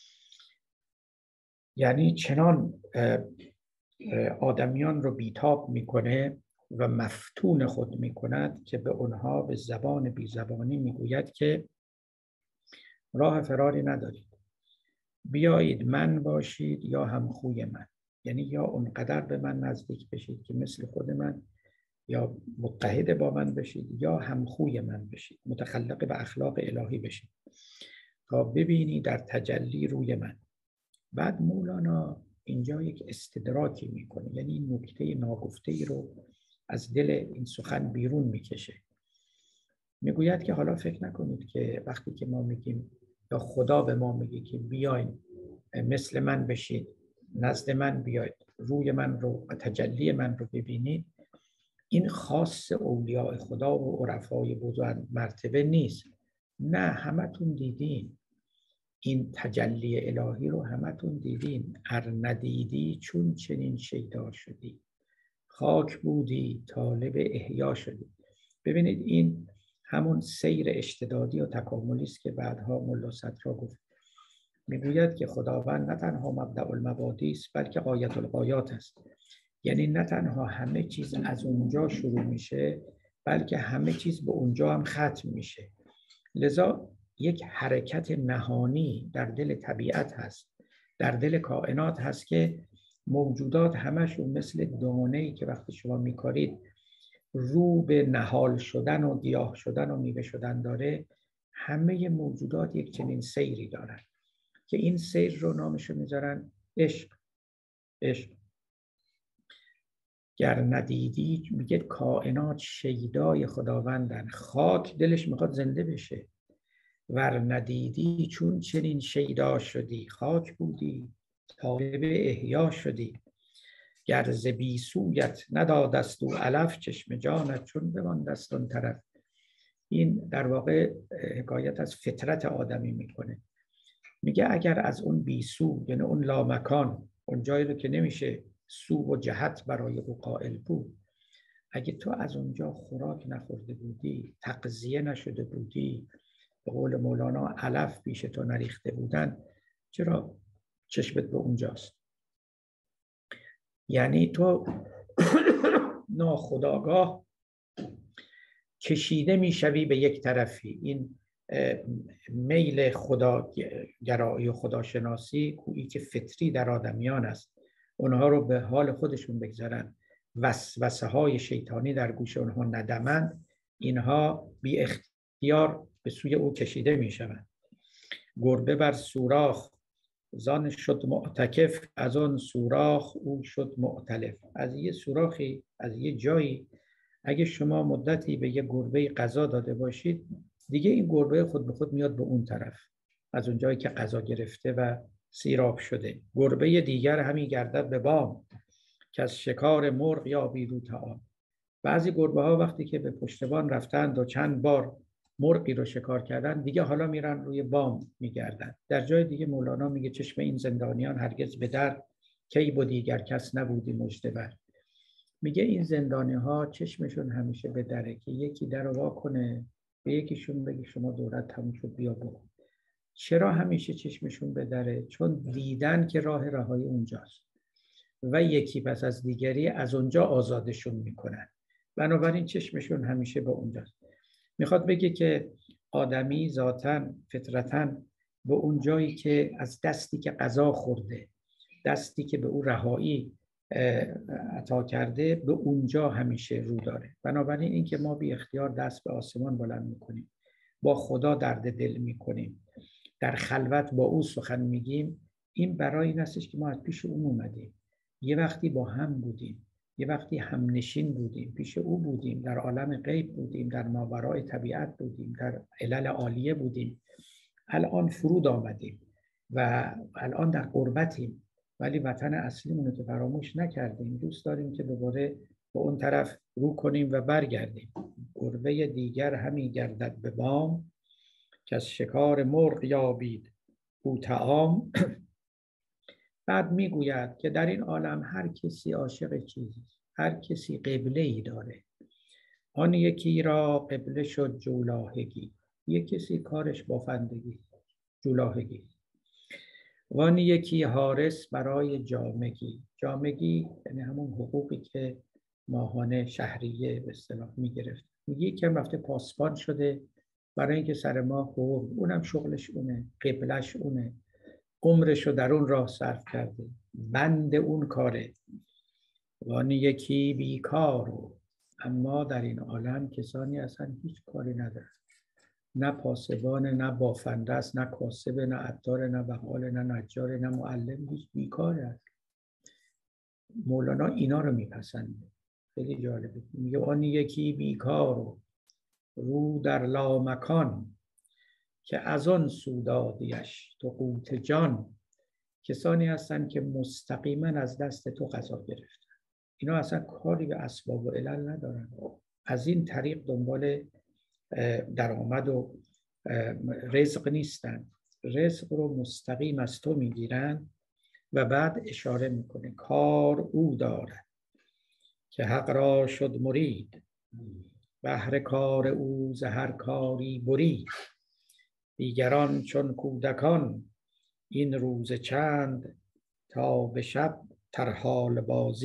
Speaker 1: یعنی چنان آدمیان رو بیتاب میکنه و مفتون خود میکند که به اونها به زبان بی زبانی میگوید که راه فراری ندارید، بیایید من باشید یا همخوی من. یعنی یا اونقدر به من نزدیک بشید که مثل خود من، یا متحد با من بشید، یا همخوی من بشید، متخلق به اخلاق الهی بشید تا ببینی در تجلی روی من. بعد مولانا اینجا یک استدراکی میکنه، یعنی نکته ناگفته ای رو از دل این سخن بیرون میکشه. میگوید که حالا فکر نکنید که وقتی که ما میگیم یا خدا به ما میگه که بیاین مثل من بشید، نزد من بیاید، روی من رو و تجلی من رو ببینید، این خاص اولیاء خدا و عرفای بزرگ مرتبه نیست. نه، همتون دیدین این تجلی الهی رو، همتون دیدین. ار ندیدی چون چنین شیدا شدی، خاک بودی طالب احیا شدی. ببینید این همون سیر اشتدادی و تکاملی است که بعدها ملا صدرا گفت. میگوید که خداوند نه تنها مبدأ المبادی است بلکه غایت الغایات است. یعنی نه تنها همه چیز از اونجا شروع میشه، بلکه همه چیز به اونجا هم ختم میشه. لذا یک حرکت نهانی در دل طبیعت هست، در دل کائنات هست که موجودات همشون مثل دانه‌ای که وقتی شما میکارید رو به نهال شدن و گیاه شدن و میوه شدن داره. همه موجودات یک چنین سیری دارن که این سیر رو نامشو میذارن عشق. عشق گر ندیدی، میگه کائنات شیدای خداوندن، خاک دلش میخواد زنده بشه. ور ندیدی چون چنین شیدا شدی، خاک بودی طالب احیا شدی. گر ز بی سویت ندادست او علف، چشم جانت چون بماندست آن طرف. این در واقع حکایت از فطرت آدمی میکنه. میگه اگر از اون بی سو، یعنی اون لامکان، اون جایی رو که نمیشه سو و جهت برای او قائل بود، اگه تو از اونجا خوراک نخورده بودی، تغذیه نشده بودی، به قول مولانا علف پیش تو نریخته بودن، چرا چشمت به اونجاست؟ یعنی تو ناخودآگاه کشیده میشوی به یک طرفی. این میل خداگرایی و خداشناسی گویی که فطری در آدمیان است، اونها رو به حال خودشون بگذارن، وسوسه های شیطانی در گوش اونها ندمند، اینها بی اختیار به سوی او کشیده میشوند. گربه بر سوراخ زان شد معتکف، از آن سوراخ او شد معتلف. از یه سوراخی، از یه جایی اگه شما مدتی به یه گربه غذا داده باشید، دیگه این گربه خود به خود میاد به اون طرف، از اون جایی که غذا گرفته و سیراب شده. گربه دیگر همی گردد به بام، که از شکار مرغ یابید او طعام. بعضی گربه ها وقتی که به پشتبان رفتند و چند بار مرغی رو شکار کردن، دیگه حالا میرن روی بام میگردن. در جای دیگه مولانا میگه چشم این زندانیان هرگز به در، کی بود دیگر کس نبودی مژده بر. میگه این زندانی ها چشمشون همیشه به دره که یکی در رو وا کنه، به یکیشون بگه شما دورت تموم شد بیا برو. چرا همیشه چشمشون به دره؟ چون دیدن که راه رهایی اونجاست و یکی پس از دیگری از اونجا آزادشون میکنن، بنابراین چشمشون همیشه به اونجاست. میخواد بگه که آدمی ذاتاً فطرتاً به اون جایی که از دستی که غذا خورده، دستی که به او رهایی عطا کرده، به اونجا همیشه رو داره. بنابراین این که ما بی اختیار دست به آسمان بلند میکنیم، با خدا درد دل میکنیم، در خلوت با او سخن میگیم، این برای این هستش که ما از پیش اون اومدیم، یه وقتی با هم بودیم، یه وقتی همنشین بودیم، پیش او بودیم، در عالم غیب بودیم، در ماورای طبیعت بودیم، در علل عالیه بودیم، الان فرود آمدیم و الان در غربتیم، ولی وطن اصلیمون رو که فراموش نکردیم. دوست داریم که دوباره به اون طرف رو کنیم و برگردیم. گربه دیگر همی گردد به بام، که از شکار مرغ یابید او طعام. بعد میگوید که در این عالم هر کسی عاشق چیزی، هر کسی قبله ای داره. آن یکی را قبله شد جولاهگی، یک کسی کارش بافندگی، جولاهگی. وان یکی حارس برای جامگی. جامگی یعنی همون حقوقی که ماهانه شهریه به اصطلاح میگرفت. میگه یکم رفته پاسبان شده برای اینکه سر ماه حقوق، اونم شغلش اونه، قبلش اونه، عمرشو در اون راه صرف کرده، بند اون کاره. وان یکی بیکار، اما در این عالم کسانی اصلا هیچ کاری ندارن، نه پاسبان، نه بافنده است، نه کاسب، نه عطار، نه بقال، نه نجار، نه معلم، هیچ بیکار است. مولانا اینا رو میپسنده. خیلی جالبه. میگه آن یکی بیکار رو در لامکان، که از آن سودادیش تو قوت جان. کسانی هستن که مستقیما از دست تو غذا گرفتن، اینا اصلا کاری به اسباب و علل ندارن، از این طریق دنبال درآمد و رزق نیستن، رزق رو مستقیم از تو میگیرن. و بعد اشاره میکنه کار او دارد که حق را شد مرید، بهر کار او ز هر کاری برید. دیگران چون کودکان این روز چند، تا به شب ترحال بازی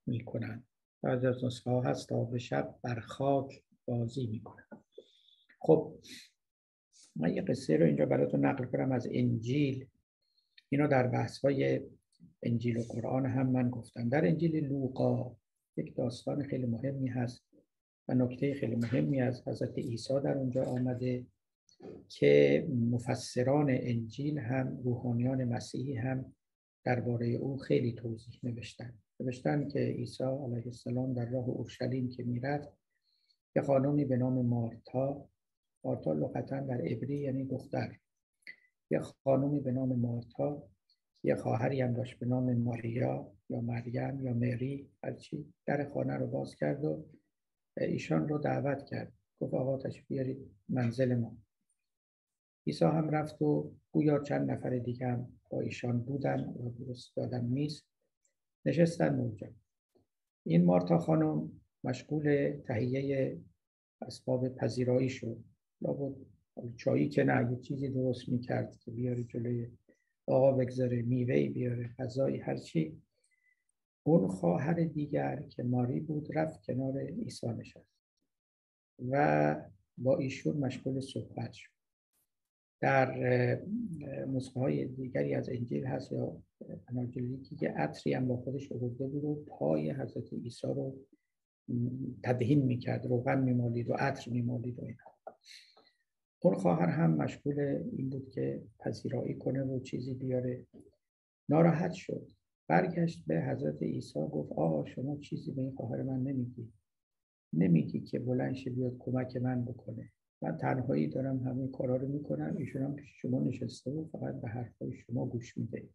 Speaker 1: میکنن. بعضی از نسخه ها هست تا به شب بر خاک بازی میکنن. خب من یه قصه رو اینجا براتون نقل کنم از انجیل. اینو در بحث‌های انجیل و قرآن هم من گفتم. در انجیل لوقا یک داستان خیلی مهمی هست و نکته خیلی مهمی از حضرت عیسی در اونجا آمده که مفسران انجیل هم روحانیان مسیحی هم درباره او خیلی توضیح نوشتن. نوشتن که عیسی علیه السلام در راه اورشلیم که میرفت، یه خانمی به نام مارتا، مارتا لغتاً در عبری یعنی دختر، یه خانمی به نام مارتا، یه خواهری هم داشت به نام ماریا یا مریم یا مری، هرچی، در خانه رو باز کرد و ایشان رو دعوت کرد. گفت آقا تشریف بیارید منزل ما. عیسی هم رفت و گویا چند نفر دیگه هم با ایشان بودن و درست دادن نیست، نشستن اونجا. این مارتا خانم مشغول تهیه اسباب پذیرایی شد. لابد چایی که نه، یه چیزی درست میکرد که بیاره جلوی آقا بگذاره، میوهی بیاره، غذایی، هرچی. اون خواهر دیگر که ماری بود رفت کنار عیسی نشست و با ایشون مشغول صحبت شد. در نسخه های دیگری از انجیل هست یا اناجیلیکی که عطری هم با خودش آورده بود و پای حضرت عیسی رو تدهین میکرد، روغن میمالید و عطر میمالید و اینا. اون خواهر هم مشغول این بود که پذیرایی کنه و چیزی بیاره. ناراحت شد، برگشت به حضرت عیسی گفت آقا شما چیزی به این خواهر من نمیگی، نمیگی که بلند شه بیاد کمک من بکنه، من تنهایی دارم همه کارا رو میکنم، ایشون هم پیش شما نشسته و فقط به حرفای شما گوش میده.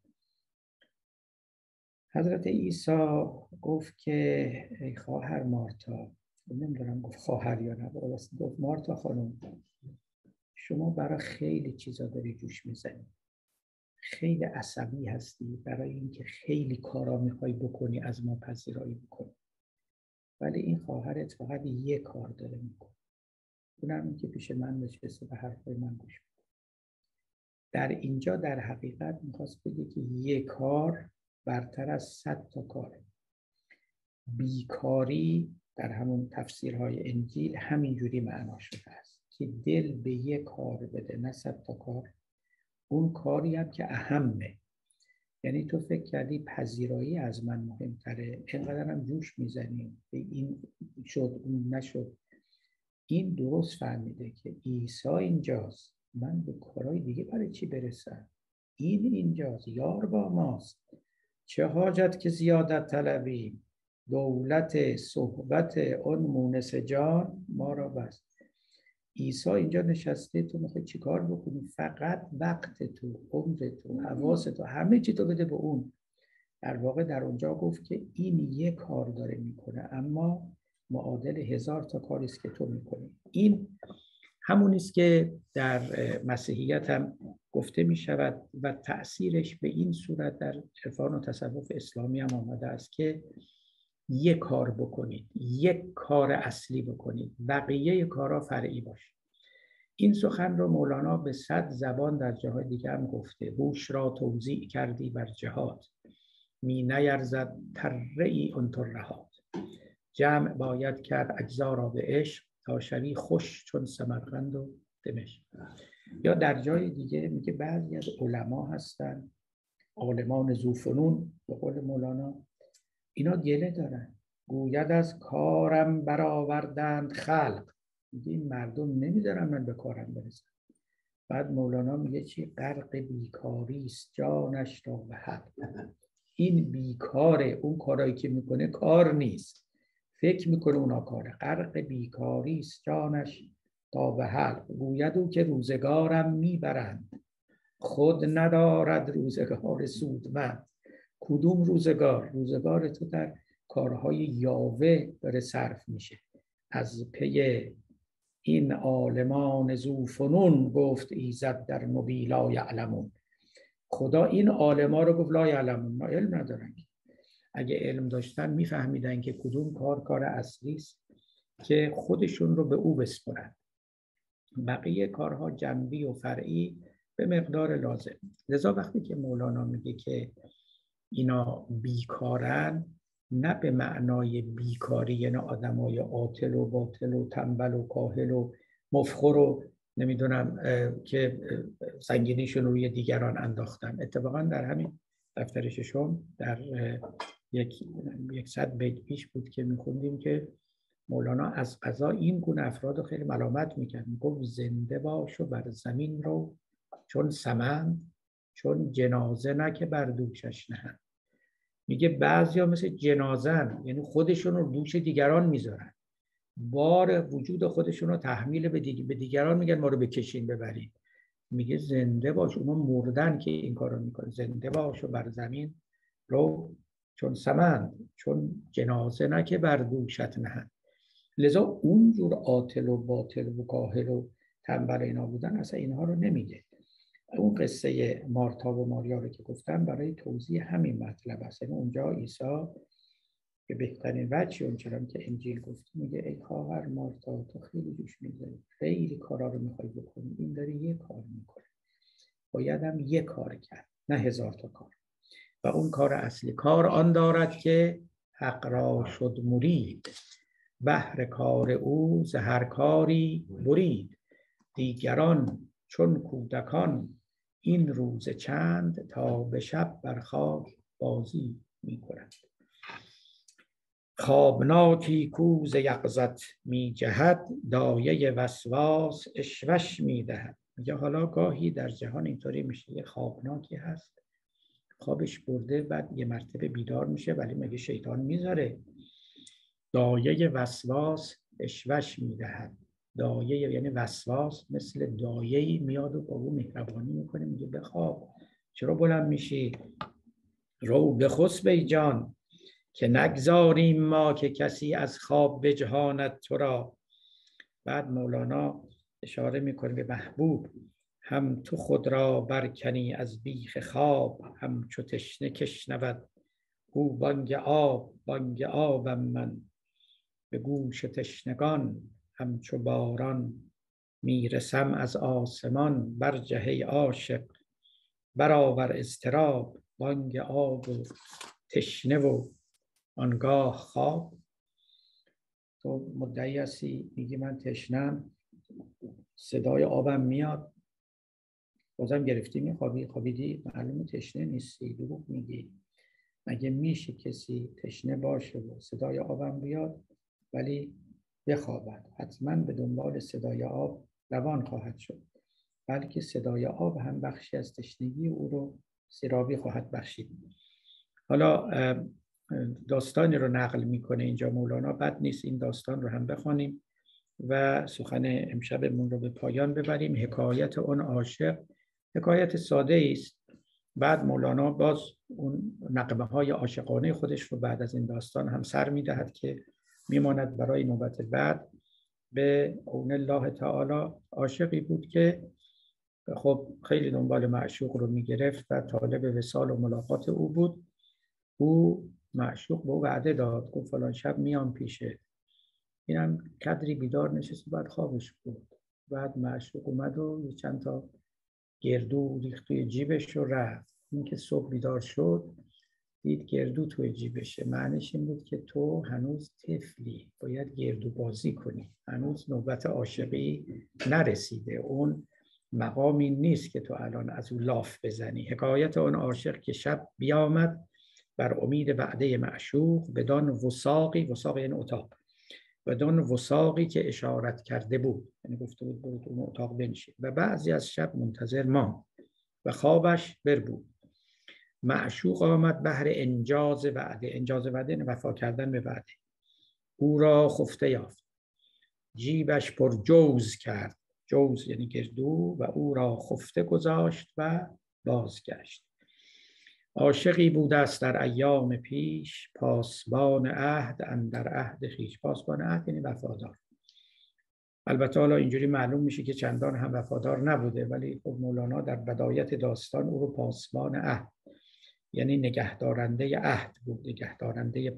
Speaker 1: حضرت عیسی گفت که ای خواهر مارتا، نمیدونم گفت خواهر یا نه، گفت مارتا خانم، شما برای خیلی چیزا داری جوش میزنی، خیلی عصبی هستی برای اینکه خیلی کارا میخوای بکنی، از ما پذیرایی بکنی، ولی این خواهرت فقط یه کار داره میکنه، اونم این که پیش من نشسته به حرفای من گوش میده. در اینجا در حقیقت میخواست بگه که یه کار برتر از صد تا کاره. بیکاری در همون تفسیرهای انجیل همینجوری معنا شده است که دل به یه کار بده، نه صد تا کار. اون کاری هم که اهمه، یعنی تو فکر کردی پذیرایی از من مهمتره، اینقدر هم جوش میزنیم به این شد اون نشد. این درست فهمیده که عیسی اینجاست، من به کارهای دیگه برای چی برسم؟ این اینجاست، یار با ماست، چه حاجت که زیادت طلبیم، دولت صحبت اون مونس جان ما را بست. عیسی اینجا نشسته، تو میخوای چی کار بکنی؟ فقط وقت تو، عمر تو، حواس تو، همه چی تو بده به اون. در واقع در اونجا گفت که این یک کار داره میکنه اما معادل هزار تا کاری است که تو میکنی. این همون است که در مسیحیت هم گفته میشود و تأثیرش به این صورت در عرفان و تصوف اسلامی هم آمده است که یک کار بکنید، یک کار اصلی بکنید، بقیه کارها فرعی باشه. این سخن رو مولانا به صد زبان در جاهای دیگه هم گفته. هوش را توزیع کردی بر جهات، می نیرزد تره ای اون ترهات. جمع باید کرد اجزا را به عشق، تا شوی خوش چون سمرقند و دمشق. یا در جای دیگه میگه بعضی از علما هستن، عالمان ذوفنون به قول مولانا، اینا گله دارن، گوید از کارم برآوردند خلق، میگه این مردم نمیذارن من به کارم برسم. بعد مولانا میگه چی؟ غرق بیکاری است جانش را به حق. این بیکاره، اون کارایی که میکنه کار نیست، فکر میکنه اونا کاره. غرق بیکاری است جانش تا به حق، گوید او که روزگارم میبرند، خود ندارد روزگار سودمند. کدوم روزگار؟ روزگار تو در کارهای یاوه داره صرف میشه. از پی این عالمان ذوفنون گفت ایزد در نبی لا یعلمون. خدا این عالما رو گفت لا یعلمون، ما علم ندارن. اگه علم داشتن میفهمیدن که کدوم کار کار اصلی است که خودشون رو به او بسپرن. بقیه کارها جنبی و فرعی به مقدار لازم. لذا وقتی که مولانا میگه که اینا بیکارن، نه به معنای بیکاری، یعنی آدمای عاطل و باطل و تنبل و کاهل و مفخر و نمیدونم که سنگینیشون روی دیگران انداختن. اتفاقا در همین دفتر ششم در یک یک صد بیت پیش بود که میخوندیم که مولانا از قضا این گونه افراد رو خیلی ملامت میکرد. میگفت زنده باش و بر زمین رو چون سمند، چون جنازه نه که بر دوشش نهند. میگه بعضیا مثل جنازن، یعنی خودشون رو دوش دیگران میذارن، بار وجود خودشون رو تحمیل به, دیگ... به دیگران میگن ما رو بکشین ببرید. میگه زنده باش، اونا مردن که این کار رو میکنن. زنده باش و بر زمین رو چون سمند، چون جنازه نه که بر دوشت نهند. لذا اونجور عاطل و باطل و کاهل و تنبل اینا بودن اصلا اینها رو نمیگه. اون قصه مارتا و ماریا رو که گفتم برای توضیح همین مطلب است. یعنی اونجا عیسی به بهترین وجه اونچنان که انجیل گفت میگه ای خواهر مارتا، تو خیلی جوش میزنی، خیلی کارا رو میخوای بکنی، این داره یه کار میکنه، باید هم یه کار کرد نه هزار تا کار. و اون کار اصلی کار آن دارد که حق را شد مرید، بهر کار او ز هر کاری برید. دیگران چون کودکان این روز چند، تا به شب بر خاک بازی می کنند. خوابناکی کو ز یقظت می جهد، دایه وسواس اشوش می دهد. میگه حالا گاهی در جهان اینطوری میشه، یه خوابناکی هست خوابش برده، بعد یه مرتبه بیدار میشه، ولی مگه شیطان میذاره؟ دایه وسواس اشوش می دهد. دایه یعنی وسواس مثل دایه‌ای میاد و با او مهربانی میکنه، میگه بخواب، چرا بلند میشی؟ رو بخسب ای جان که نگذاریم ما که کسی از خواب بجهاند تو را. بعد مولانا اشاره میکنه به محبوب، هم تو خود را برکنی از بیخ خواب، هم چو تشنه کشنود او بانگ آب. بانگ آبم من به گوش تشنگان، همچو باران میرسم از آسمان. برجه ای عاشق برآور اضطراب، بانگ آب و تشنه و آنگاه خواب. تو مدعی هستی میگی من تشنم، صدای آبم میاد، بازم گرفتی میخوابی، خوابیدی، معلومه تشنه نیستی، دروغ میگی. مگه میشه کسی تشنه باشه و صدای آبم بیاد ولی بخوابد؟ حتما به دنبال صدای آب روان خواهد شد، بلکه صدای آب هم بخشی از تشنگی او رو سیرابی خواهد بخشید. حالا داستانی رو نقل میکنه اینجا مولانا، بد نیست این داستان رو هم بخوانیم و سخن امشبمون رو به پایان ببریم. حکایت اون عاشق حکایت ساده است. بعد مولانا باز اون نغمه های عاشقانه خودش رو بعد از این داستان هم سر میدهد که میماند برای نوبت بعد. به اون الله تعالی عاشقی بود که خب خیلی دنبال معشوق رو میگرفت و طالب وصال و ملاقات او بود. او معشوق به او وعده داد، گفت فلان شب میام پیشه. اینم قدری بیدار نشست و بعد خوابش بود. بعد معشوق اومد و چند تا گردو ریخت توی جیبش و رفت. این که صبح بیدار شد دید گردو توی جیبشه. معنیش این بود که تو هنوز طفلی، باید گردو بازی کنی، هنوز نوبت عاشقی نرسیده، اون مقامی نیست که تو الان از اون لاف بزنی. حکایت اون عاشق که شب بیامد، بر امید وعده معشوق، بدان وثاقی، وثاق یعنی اتاق، بدان وثاقی که اشارت کرده بود، یعنی گفته بود برو تو اون اتاق بنشین، و بعضی از شب منتظر ماند و خوابش بر بود. معشوق آمد بهر انجاز وعده. انجاز وعده یعنی وفا کردن به وعده. او را خفته یافت، جیبش پر جوز کرد، جوز یعنی گردو، و او را خفته گذاشت و بازگشت. عاشقی بوده است در ایام پیش، پاسبان عهد اندر عهد خویش. پاسبان عهد یعنی وفادار. البته حالا اینجوری معلوم میشه که چندان هم وفادار نبوده، ولی خب مولانا در بدایت داستان او رو پاسبان عهد یعنی نگهدارنده عهد بود، نگهدارنده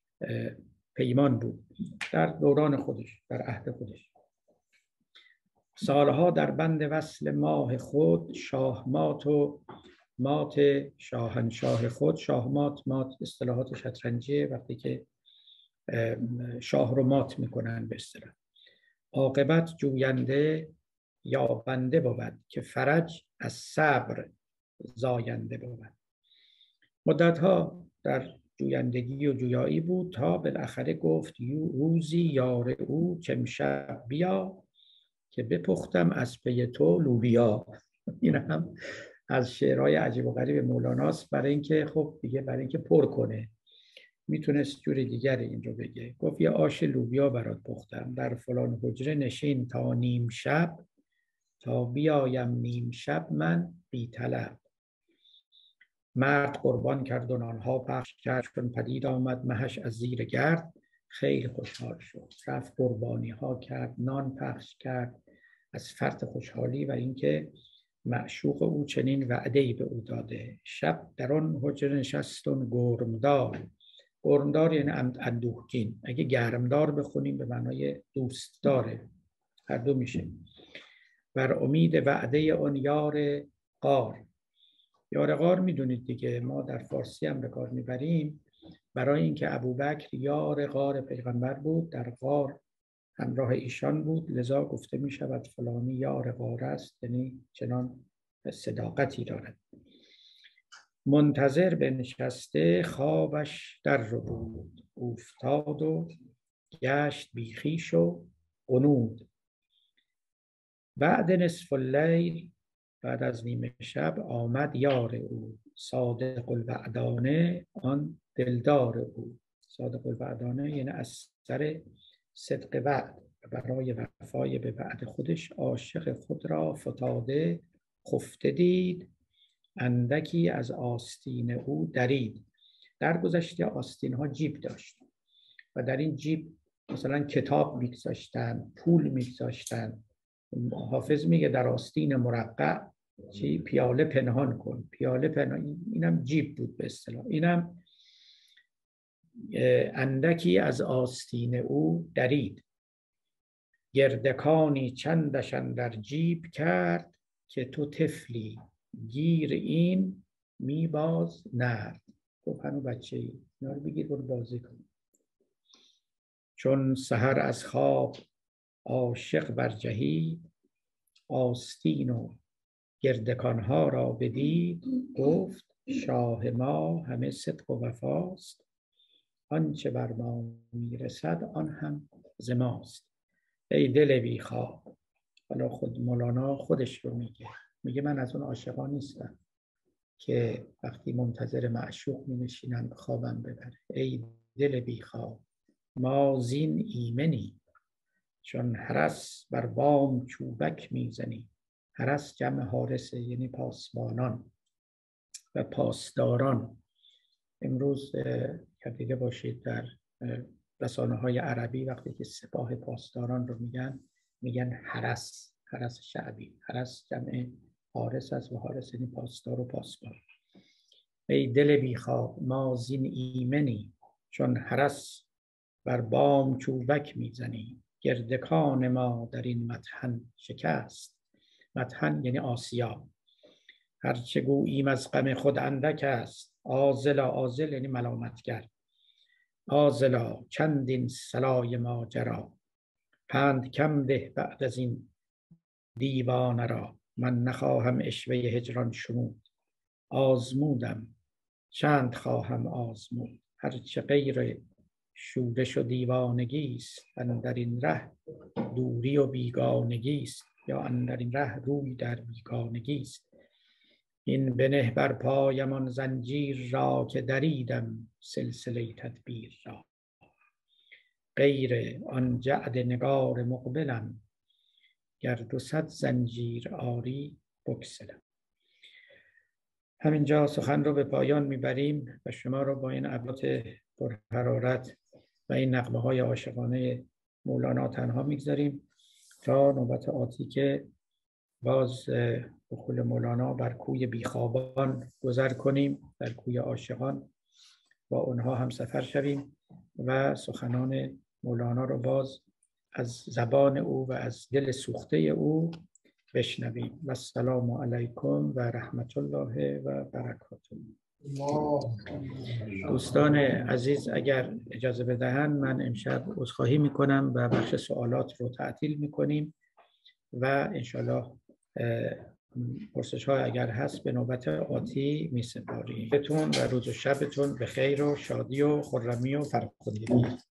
Speaker 1: پیمان بود در دوران خودش، در عهد خودش. سالها در بند وصل ماه خود، شاه مات و مات شاهنشاه خود. شاه مات، مات اصطلاحات شطرنجیه، وقتی که شاه رو مات میکنن به اصطلاح. عاقبت جوینده یا بنده بود، که فرج از صبر زاینده بود. مدتها در جویندگی و جویایی بود تا بالاخره گفت روزی یار او که امشب بیا، که بپختم از پی تو لوبیا. این هم از شعرهای عجیب و غریب مولاناست، برای اینکه خب دیگه برای اینکه پر کنه، میتونست جوری دیگری این رو بگه. گفت یه آش لوبیا برات پختم، در فلان حجره نشین تا نیم شب، تا بیایم نیم شب من بی طلب. مرد قربان کرد و نانها پخش کرد، چون پدید آمد مهش از زیر گرد. خیلی خوشحال شد، رفت قربانی ها کرد، نان پخش کرد از فرط خوشحالی و اینکه معشوق او چنین وعده‌ای به او داده. شب در آن حجره نشستن گرمدار. گرمدار یعنی اندوهگین، اگه گرمدار بخونیم به معنای دوست داره، هر دو میشه. بر امید وعده آن یار غار. یار غار میدونید دیگه، ما در فارسی هم به کار میبریم برای اینکه ابوبکر یار غار پیغمبر بود، در غار همراه ایشان بود، لذا گفته میشود فلانی یار غار است، یعنی چنان صداقتی دارد. منتظر بنشسته خوابش در رو بود، افتاد و گشت بیخیش و غنود. بعد نصف اللیل، بعد از نیمه شب، آمد یار او، صادق الوعدانه آن دلدار او. صادق الوعدانه یعنی از سر صدق وعد، برای وفای به وعد خودش عاشق خود را فتاده خفته دید. اندکی از آستین او درید. در گذشته آستین ها جیب داشت و در این جیب مثلا کتاب میگذاشتن، پول میگذاشتن. حافظ میگه در آستین مرقع چی؟ پیاله پنهان کن. پیاله پنهان، اینم جیب بود به اصطلاح. اینم اندکی از آستین او درید. گردکانی چندش اندر جیب کرد، که تو طفلی گیر این می باز نرد. گفت هنو بچه ای، اینا رو بگیر برو بازی کن. چون سحر از خواب عاشق برجهید، آستین و گردکانها را بدید. گفت شاه ما همه صدق و وفاست، آنچه بر ما میرسد آن هم ز ماست. ای دل بی خواب. حالا خود مولانا خودش رو میگه، میگه من از اون عاشقا نیستم که وقتی منتظر معشوق می نشینم خوابم ببره. ای دل بی خواب ما زین ایمنی، چون حرس بر بام چوبک میزنی. حرس جمع حارسه، یعنی پاسبانان و پاسداران. امروز دیده باشید در رسانه های عربی وقتی که سپاه پاسداران رو میگن، میگن حرس، حرس شعبی. حرس جمع حارس است و حارس یعنی پاسدار و پاسبان. ای دل بی خواب ما زین ایمنی، چون حرس بر بام چوبک میزنی. گردکان ما در این مطحن شکست. مطحن یعنی آسیا. هرچه گوییم از غم خود اندک است. آزلا، آزل یعنی ملامتگر. آزلا چندین صلای ماجرا. پند کم ده بعد از این دیوانه را. من نخواهم عشوه هجران شمود. آزمودم چند خواهم آزمود. هرچه غیر شورش و دیوانگی است، اندر این ره دوری و بیگانگی است. یا اندر این ره روی در بیگانگی است. این بنه بر پایمان زنجیر را، که دریدم سلسله تدبیر را. غیر آن جعد نگار مقبلم، گر دو صد زنجیر آری بگسلم. همینجا سخن رو به پایان میبریم و شما رو با این ابیات پرحرارت و این نغمه های عاشقانه مولانا تنها میگذاریم تا نوبت آتی که باز به قول مولانا بر کوی بیخوابان گذر کنیم، در کوی عاشقان با اونها هم سفر شویم و سخنان مولانا رو باز از زبان او و از دل سوخته او بشنویم. و السلام علیکم و رحمت الله و برکاته. دوستان عزیز اگر اجازه بدهند من امشب عذرخواهی میکنم و بخش سوالات رو تعطیل میکنیم و انشالله پرسش ها اگر هست به نوبت آتی می سپاریم. بتون و روز و شبتون به خیر و شادی و خرمی و فرخندگی.